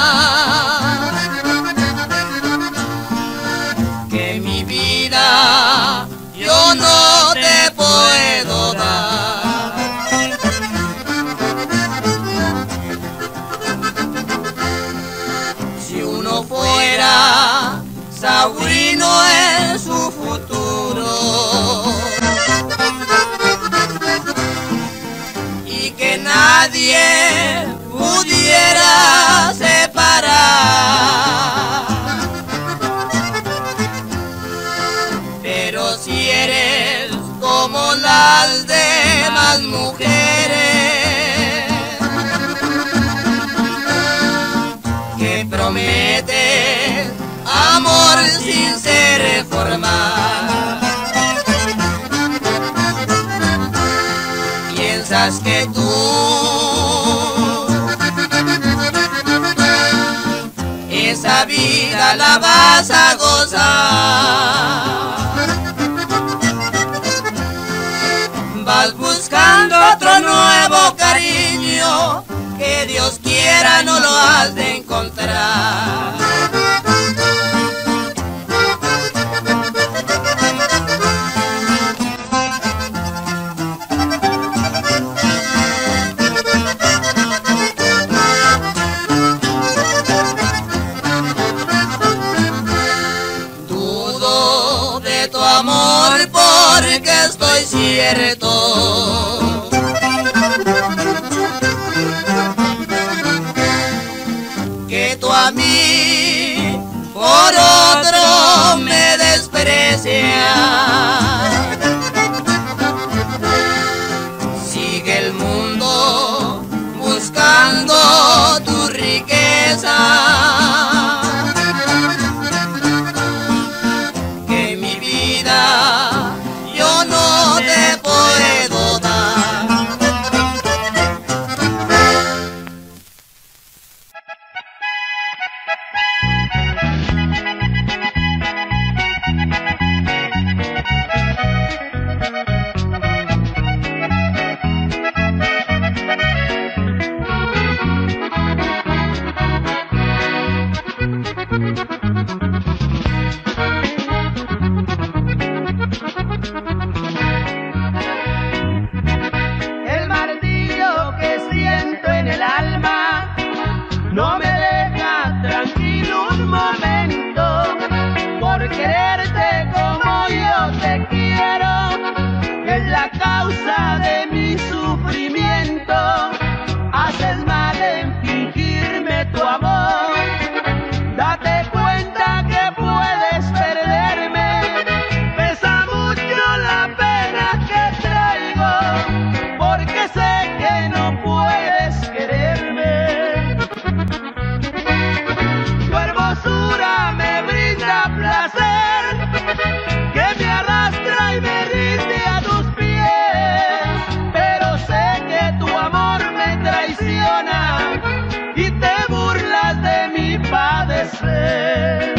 que mi vida yo no te puedo dar. Si uno fuera Saurino en su futuro y que nadie pudiera separar, pero si eres como las demás mujeres que prometen amor sin ser formal, piensas que tú esa vida la vas a gozar. Vas buscando otro nuevo cariño, que Dios quiera no lo has de encontrar. Dudo de tu amor porque estoy cierto que tú a mí por otro me desprecias. Sigue el mundo buscando tu riqueza, que mi vida yo no te puedo dar. quererte como yo te quiero es la causa de mi sufrimiento. Haces mal en fingirme tu amor. Date cuenta que puedes perderme. Pesa mucho la pena que traigo, porque sé que no puedes quererme. Tu hermosura me brinda placer, que me arrastra y me rinde a tus pies, pero sé que tu amor me traiciona y te burlas de mi padecer.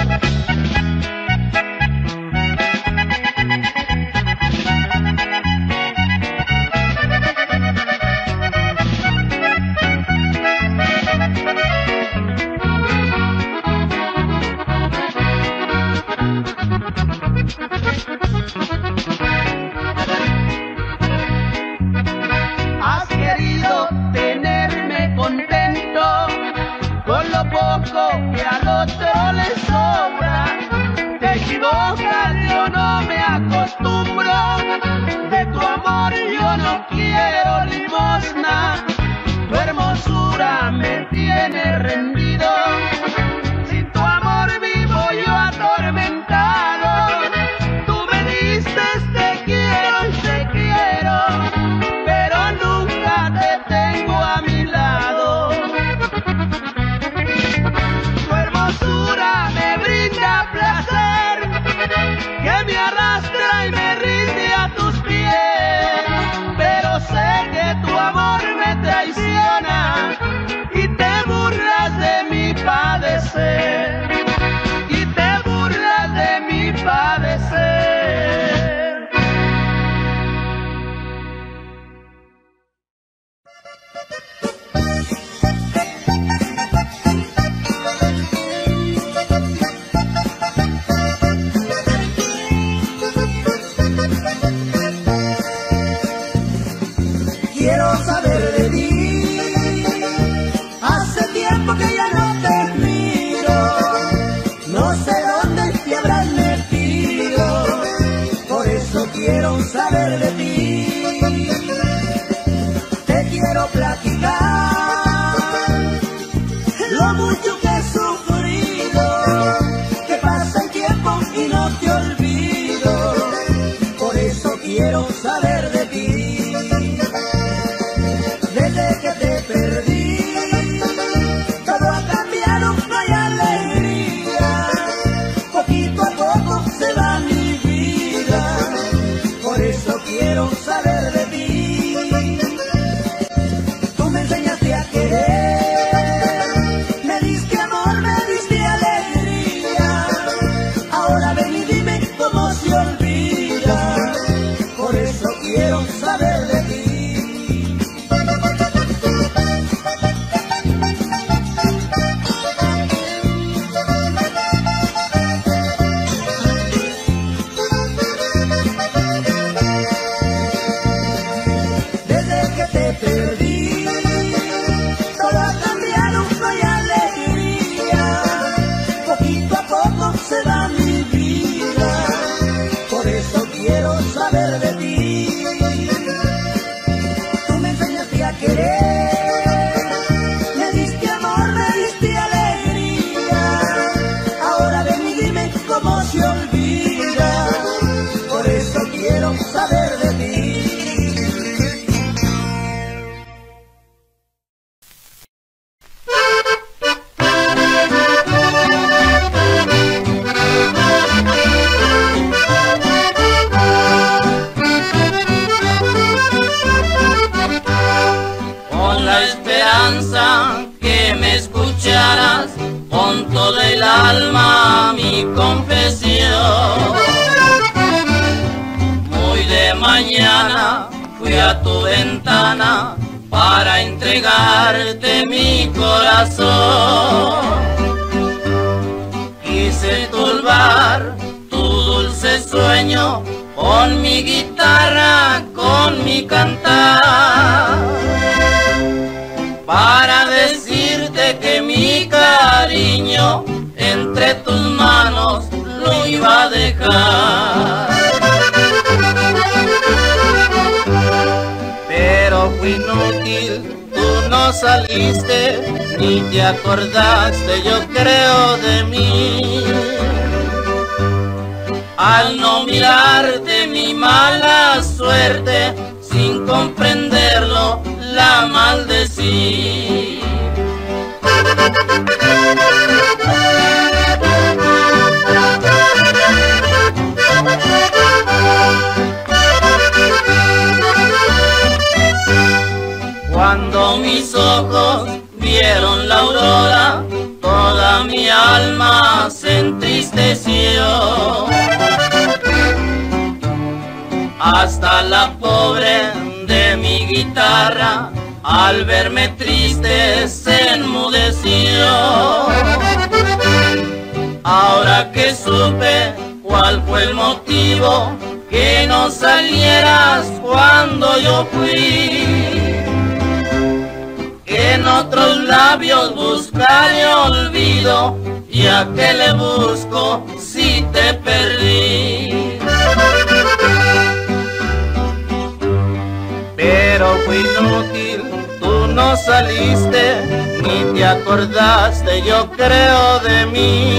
Has querido tenerme contento con lo poco que al otro le sobra. Te equivocas, yo no me acostumbro. De tu amor yo no quiero limosna. Tu hermosura me tiene rendido. Sin tu amor vivo yo atormentado. Tú me dices te quiero y te quiero, pero nunca te tengo a mi lado. Tu hermosura me brinda placer, que me arrastra y me rinde a tus pies, pero sé que tu amor me traiciona y te burlas de mi padecer, y te burlas de mi padecer. Quiero saber de ti, hace tiempo que ya no te miro, no sé dónde te habrás metido, por eso quiero saber de ti. Te quiero platicar lo mucho que he sufrido, que pasa el tiempo y no te olvido, por eso quiero saber de ti. Desde que te perdí, todo ha cambiado, no hay alegría. Poquito a poco se va mi vida, por eso quiero saber de ti. Tú me enseñaste a querer, me diste amor, me diste alegría. Ahora ven y dime cómo se olvida, por eso quiero saber de ti. Perdí, todo ha cambiado, no hay alegría, poquito a poco se va mi vida, por eso quiero saber de ti. Tú me enseñaste a querer, me diste amor, me diste alegría, ahora ven y dime cómo se olvida, por eso quiero saber de ti. Que me escucharas con todo el alma mi confesión. Muy de mañana fui a tu ventana para entregarte mi corazón. Quise turbar tu dulce sueño con mi guitarra, con mi cantar, para decirte que mi cariño entre tus manos lo iba a dejar. buscar. Pero fue inútil, tú no saliste, ni te acordaste, yo creo, de mí. Al no mirarte mi mala suerte, sin comprenderlo la maldecí. Cuando mis ojos vieron la aurora, toda mi alma se entristeció. Hasta la pobre de mi guitarra, al verme triste, se enmudeció. Ahora que supe cuál fue el motivo, que no salieras cuando yo fui, que en otros labios buscaré olvido, y a qué le busco si te perdí. Pero fue inútil, tú no saliste, ni te acordaste, yo creo, de mí.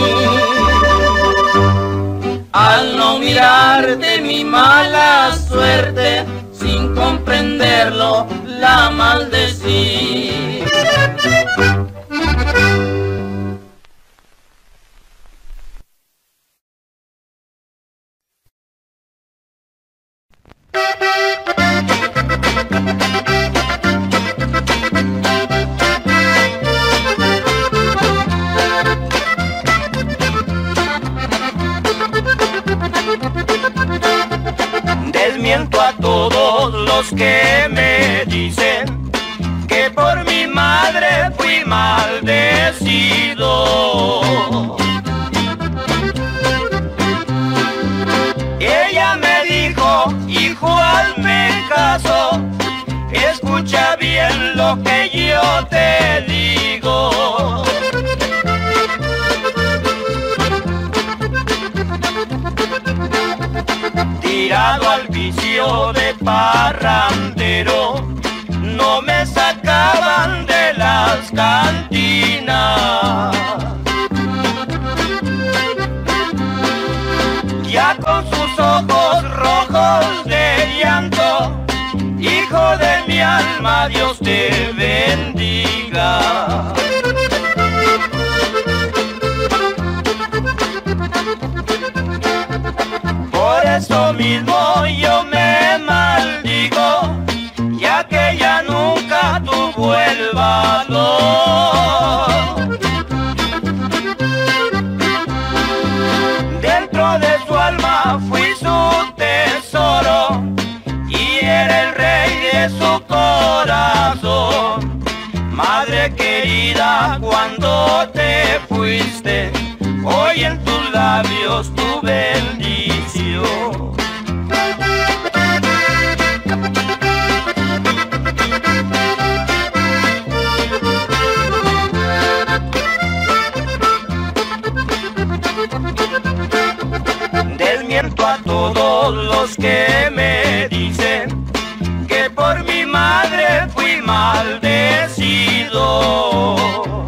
Al no mirarte mi mala suerte, sin comprenderlo la maldecí. Desmiento a todos los que me dicen que por mi madre fui maldecido. Ella me dijo, hijo, hazme caso, escucha bien lo que yo te digo. Tirado al vicio de parrandero, no me sacaban de las cantinas. Ya con sus ojos rojos de llanto, hijo de mi alma, Dios te bendiga. Por eso mismo yo me maldigo, ya que ya nunca tuvo el valor. Dentro de su alma fui su tesoro, y era el rey de su corazón. Madre querida, cuando te fuiste, hoy en tus labios tu bendición. Desmiento a todos los que me dicen que por mi madre fui maldecido.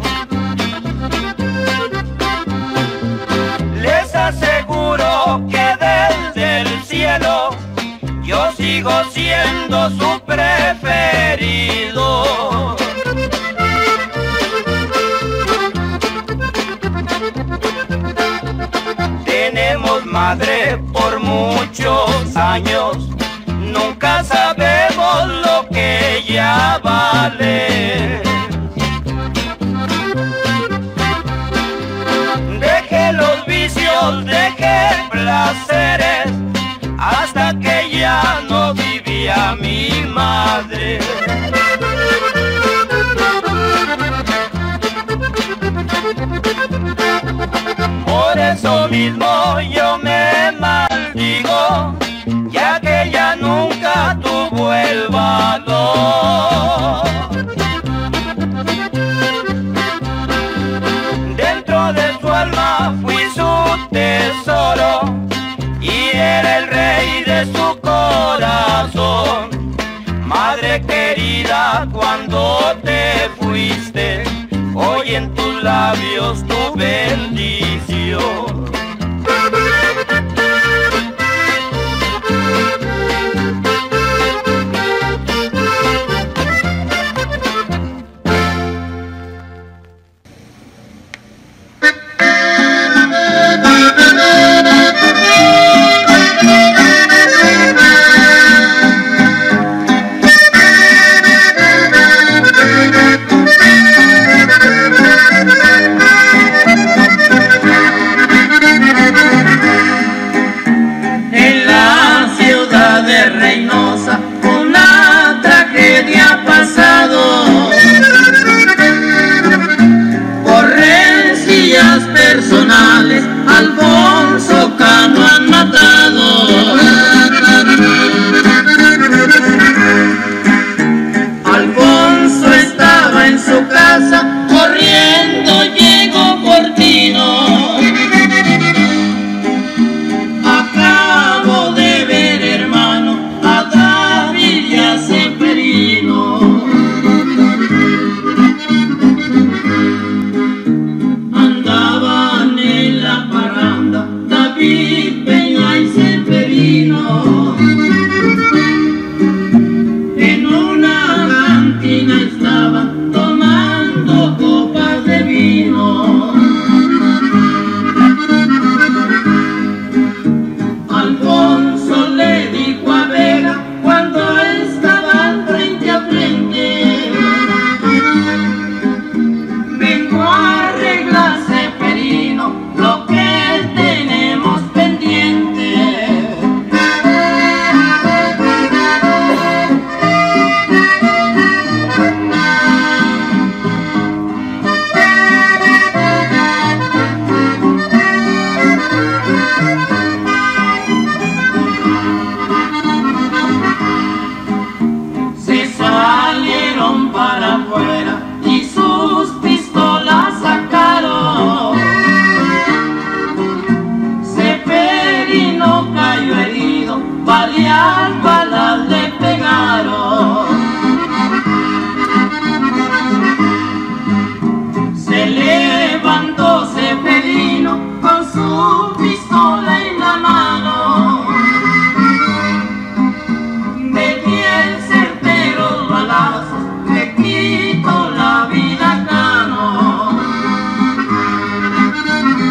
Les aseguro que desde el cielo yo sigo siendo su preferido. Tenemos madre por muchos años, nunca sabemos lo que ella vale. Dejé los vicios, dejé placeres, hasta que ya no vivía mi madre. Por eso mismo yo me maldigo, ya que ya nunca tuvo el valor. Dentro de su alma fui su tesoro, de su corazón. Madre querida, cuando te fuiste, hoy en tus labios tu bendición. Personales, Alfonso Cano han matado. Alfonso estaba en su casa, corriendo llegó Portino. Acabo de ver, hermano, a David y a Seferino. David, Peña y Seferino. En una cantina estaban tomando copas de vino. Alfonso le dijo a Vega cuando estaban frente a frente: vengo a arreglar, Seferino, lo que tenemos pendiente. Se salieron para afuera y sus pistolas sacaron. Seferino cayó herido, varias balas le pegaron. Se levantó Seferino con su pistola en la mano. De diez certeros balazos le quitó la vida a Cano.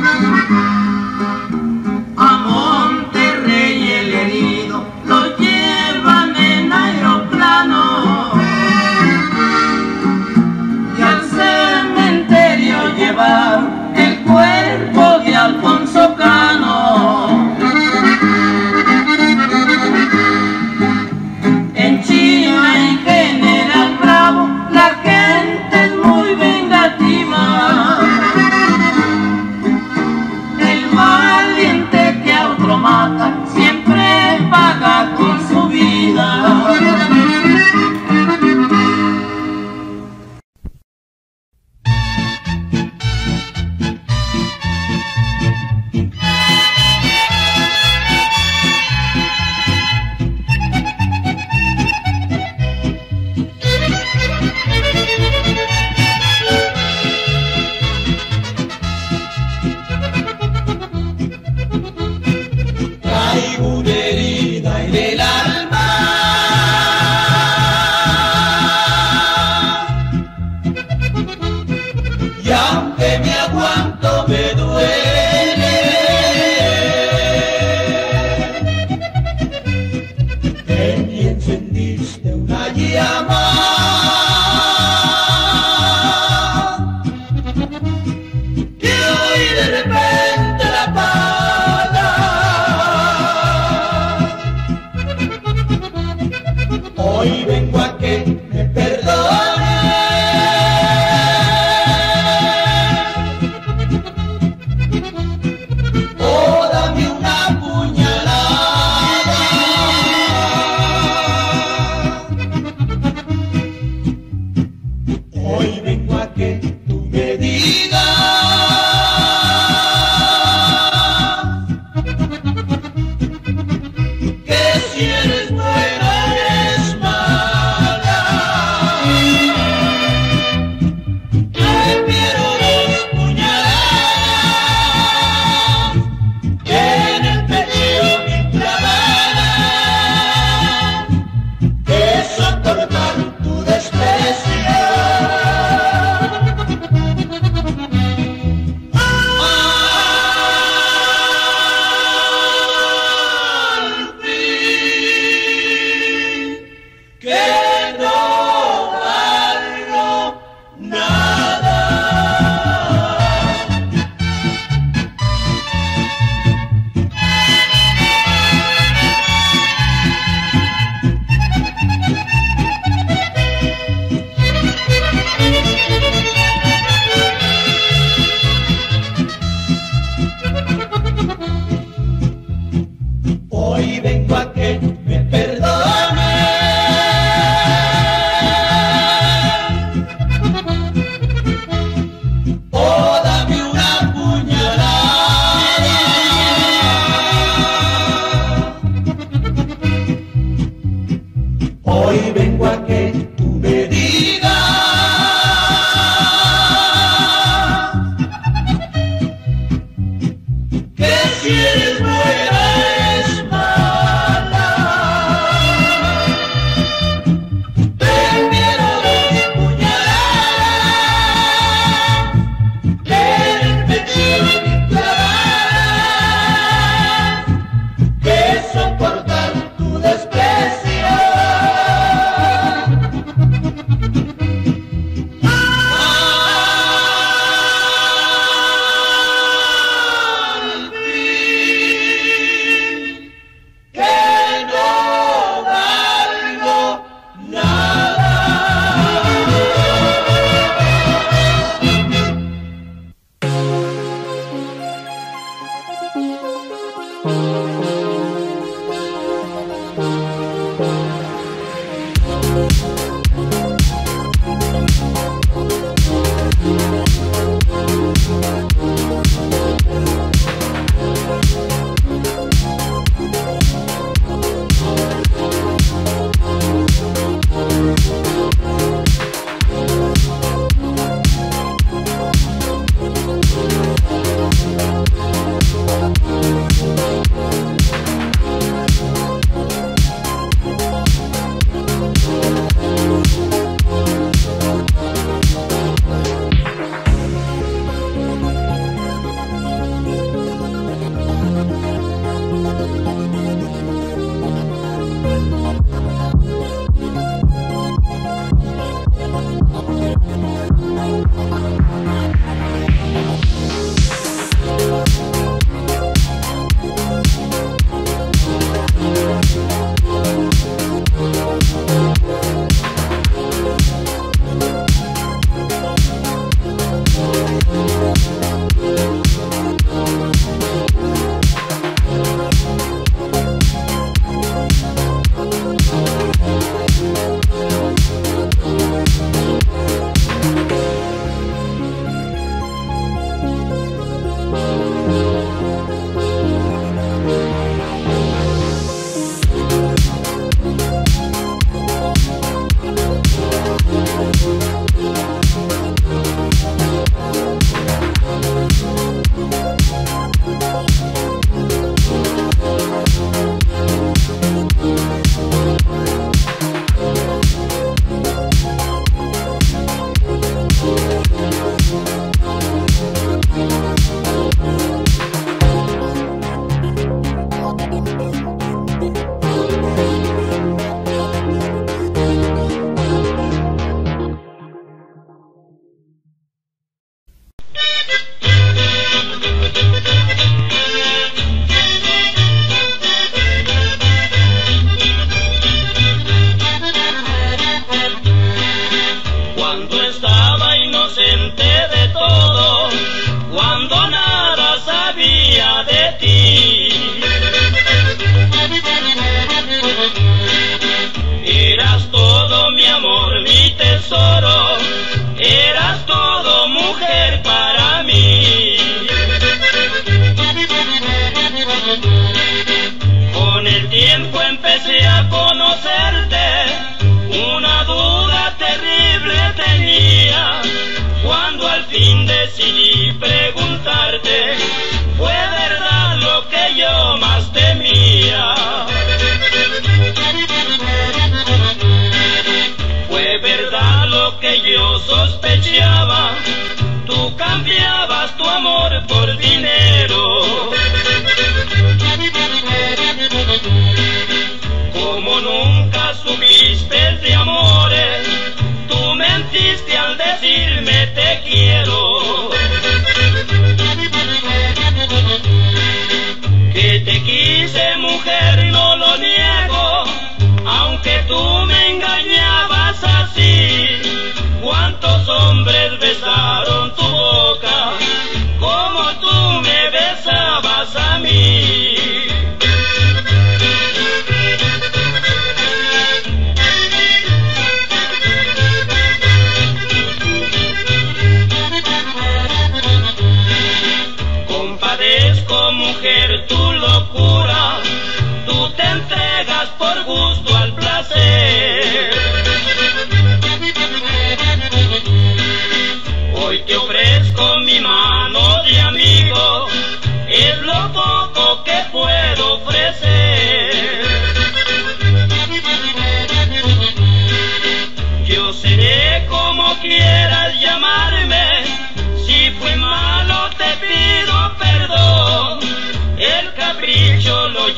A Monterrey el herido lo lleva Hoy vengo a que me perdone. O dame una puñalada. Hoy vengo a que tú me digas que si eres buena es mala. Prefiero dos puñaladas en el pecho bien clavadas que soportar tu desprecio.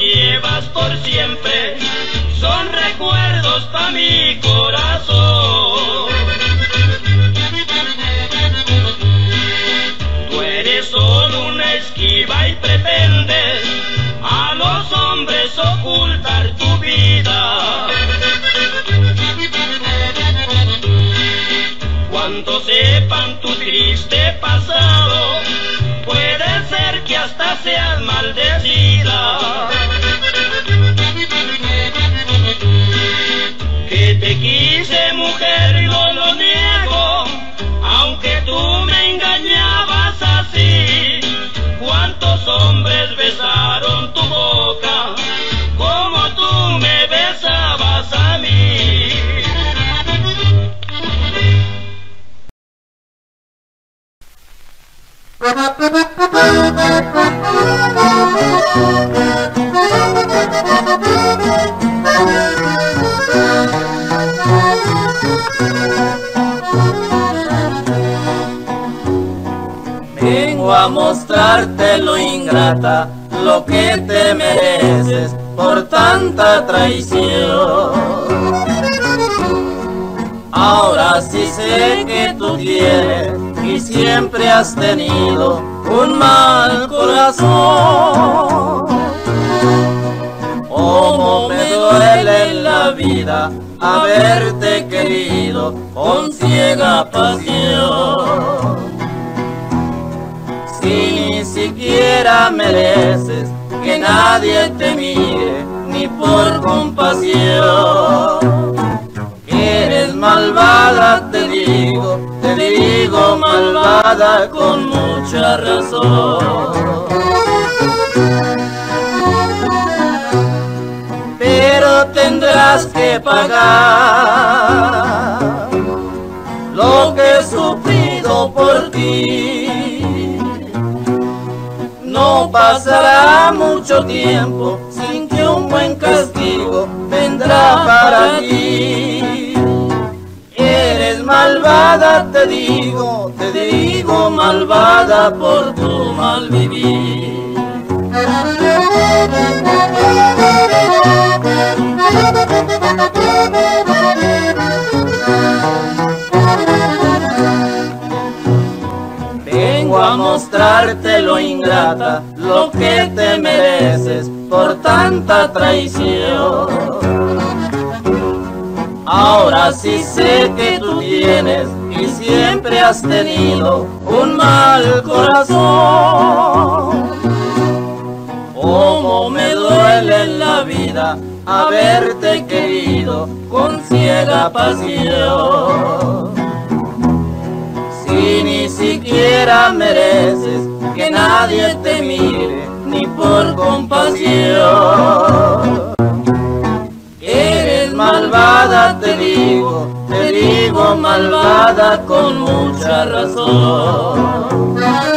llevas por siempre, son recuerdos pa' mi corazón. Tú eres solo una esquiva y pretendes a los hombres ocultar tu vida. Cuando sepan tu triste pasado, puede ser que hasta seas maldecida. Que te quise, mujer, no lo niego, aunque tú me engañabas así. ¿Cuántos hombres besaron tu boca como tú me besabas a mí? Vengo a mostrarte lo ingrata, lo que te mereces por tanta traición. Ahora sí sé que tú tienes y siempre has tenido un mal corazón. Cómo me duele en la vida haberte querido con ciega pasión. Si ni siquiera mereces que nadie te mire ni por compasión. Eres malvada, te digo, te digo malvada con mucha razón. Pero tendrás que pagar lo que he sufrido por ti. No pasará mucho tiempo sin que un buen castigo vendrá para ti. Eres malvada, te digo, te digo malvada por tu mal vivir. Vengo a mostrarte lo ingrata, lo que te mereces por tanta traición. Ahora sí sé que tú tienes y siempre has tenido un mal corazón. Cómo me duele en la vida haberte querido con ciega pasión. Si ni siquiera mereces que nadie te mire ni por compasión. Eres malvada, te digo, te digo malvada con mucha razón.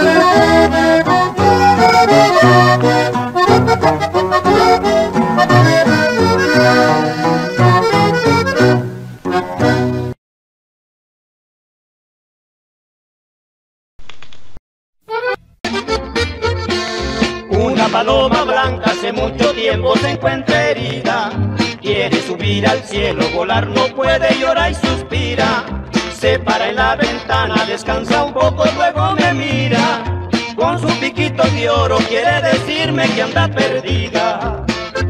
Una paloma blanca hace mucho tiempo se encuentra herida. Quiere subir al cielo, volar no puede, llora y suspira. Se para en la ventana, descansa un poco, luego me mira. Con su piquito de oro quiere decirme que anda perdida.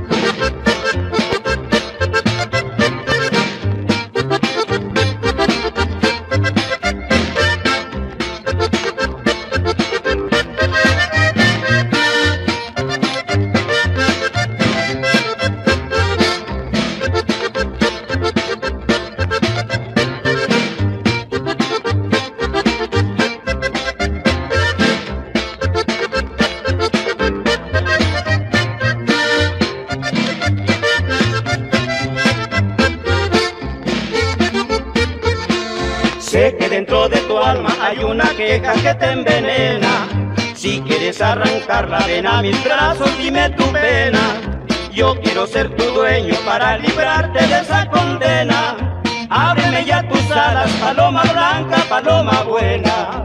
Sé que dentro de tu alma hay una queja que te envenena. Si quieres arrancarla, ven a mis brazos, dime tu pena. Yo quiero ser tu dueño para librarte de esa condena. Ábreme ya tus alas, paloma blanca, paloma buena.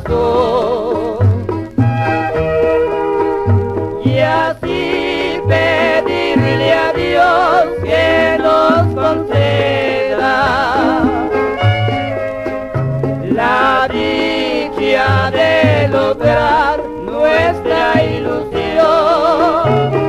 corazón. Y así pedirle a Dios que nos conceda la dicha de lograr nuestra ilusión.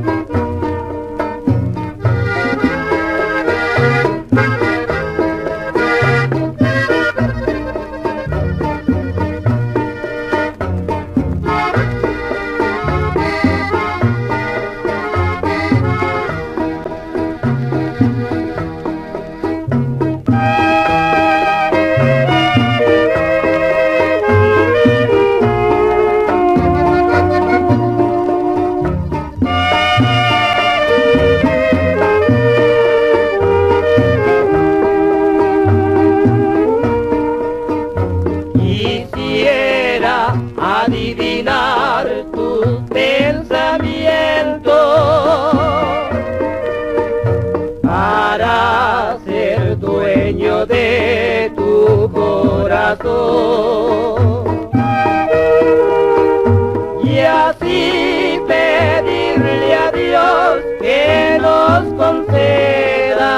Quisiera adivinar tus pensamientos para ser dueño de tu corazón y así pedirle a Dios que nos conceda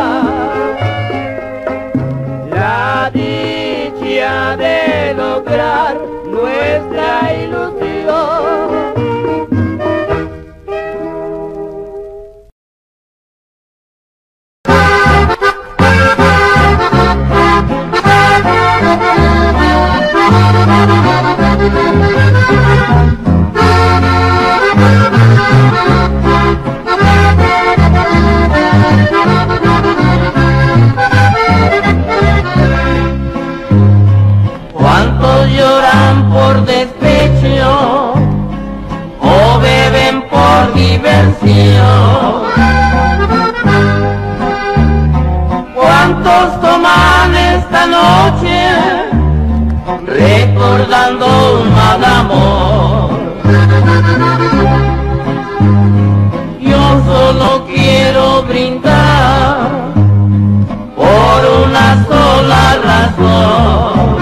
la dicha de lograr nuestra ilusión. ¿Cuántos lloran por despecho o beben por diversión? ¿Cuántos toman esta noche recordando un mal amor? Yo solo quiero brindar por una sola razón,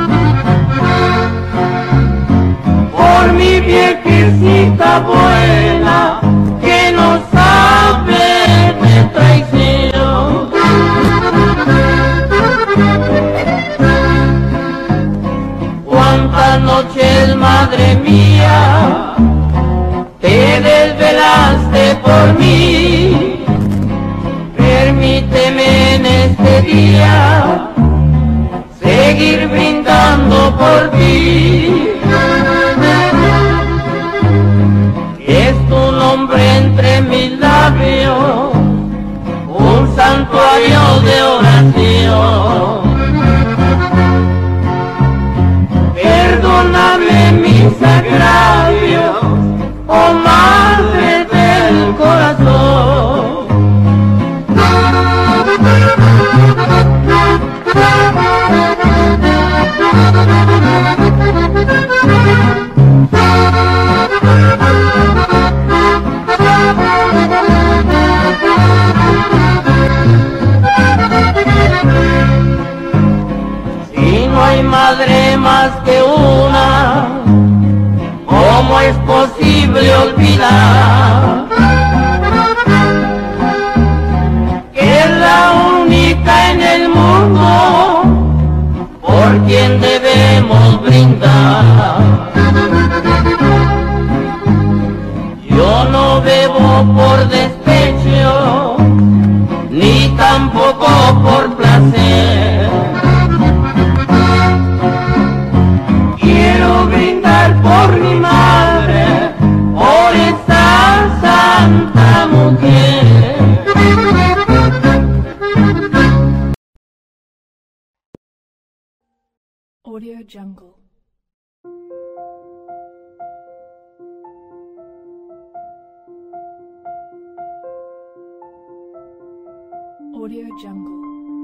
por mi viejecita buena que no sabe de traición. Cuántas noches, madre mía, te desvelaste por mí. Permíteme en este día seguir brindando por ti. Es tu nombre entre mis labios, un santuario de oración. Perdóname mis agravios, oh madre del corazón. Si no hay madre más que una, ¿cómo es posible olvidar que es la única en el mundo por quien debemos brindar? Yo no bebo por despecho, ni tampoco por placer. Quiero brindar por mi madre, por esa santa mujer. Audio Jungle. Audio Jungle.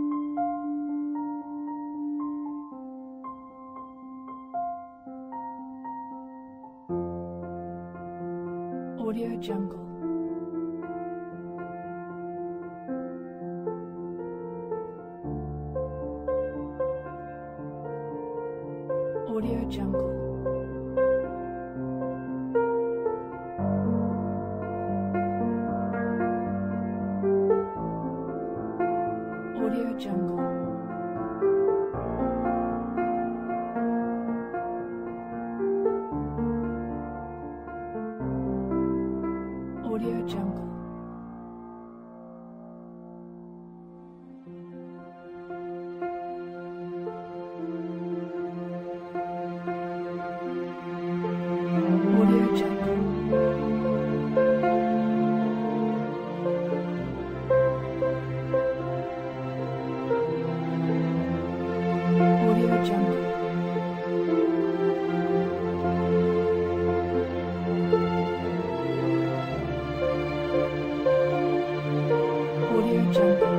Audio Jungle. Audio Jungle. Audio Jungle. Audio Jungle. Audio Jungle. Audio Jungle. Audio Jungle.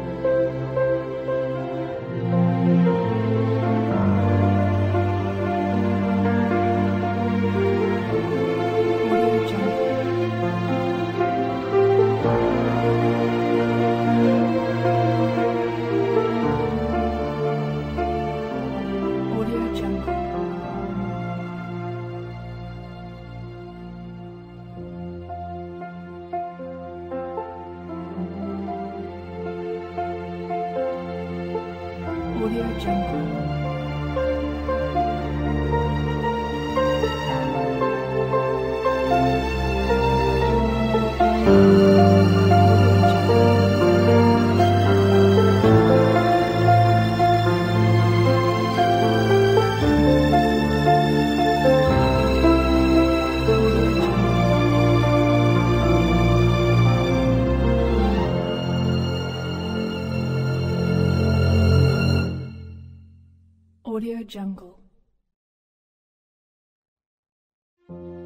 Audio Jungle. Audio Jungle. Audio Jungle. Audio Jungle.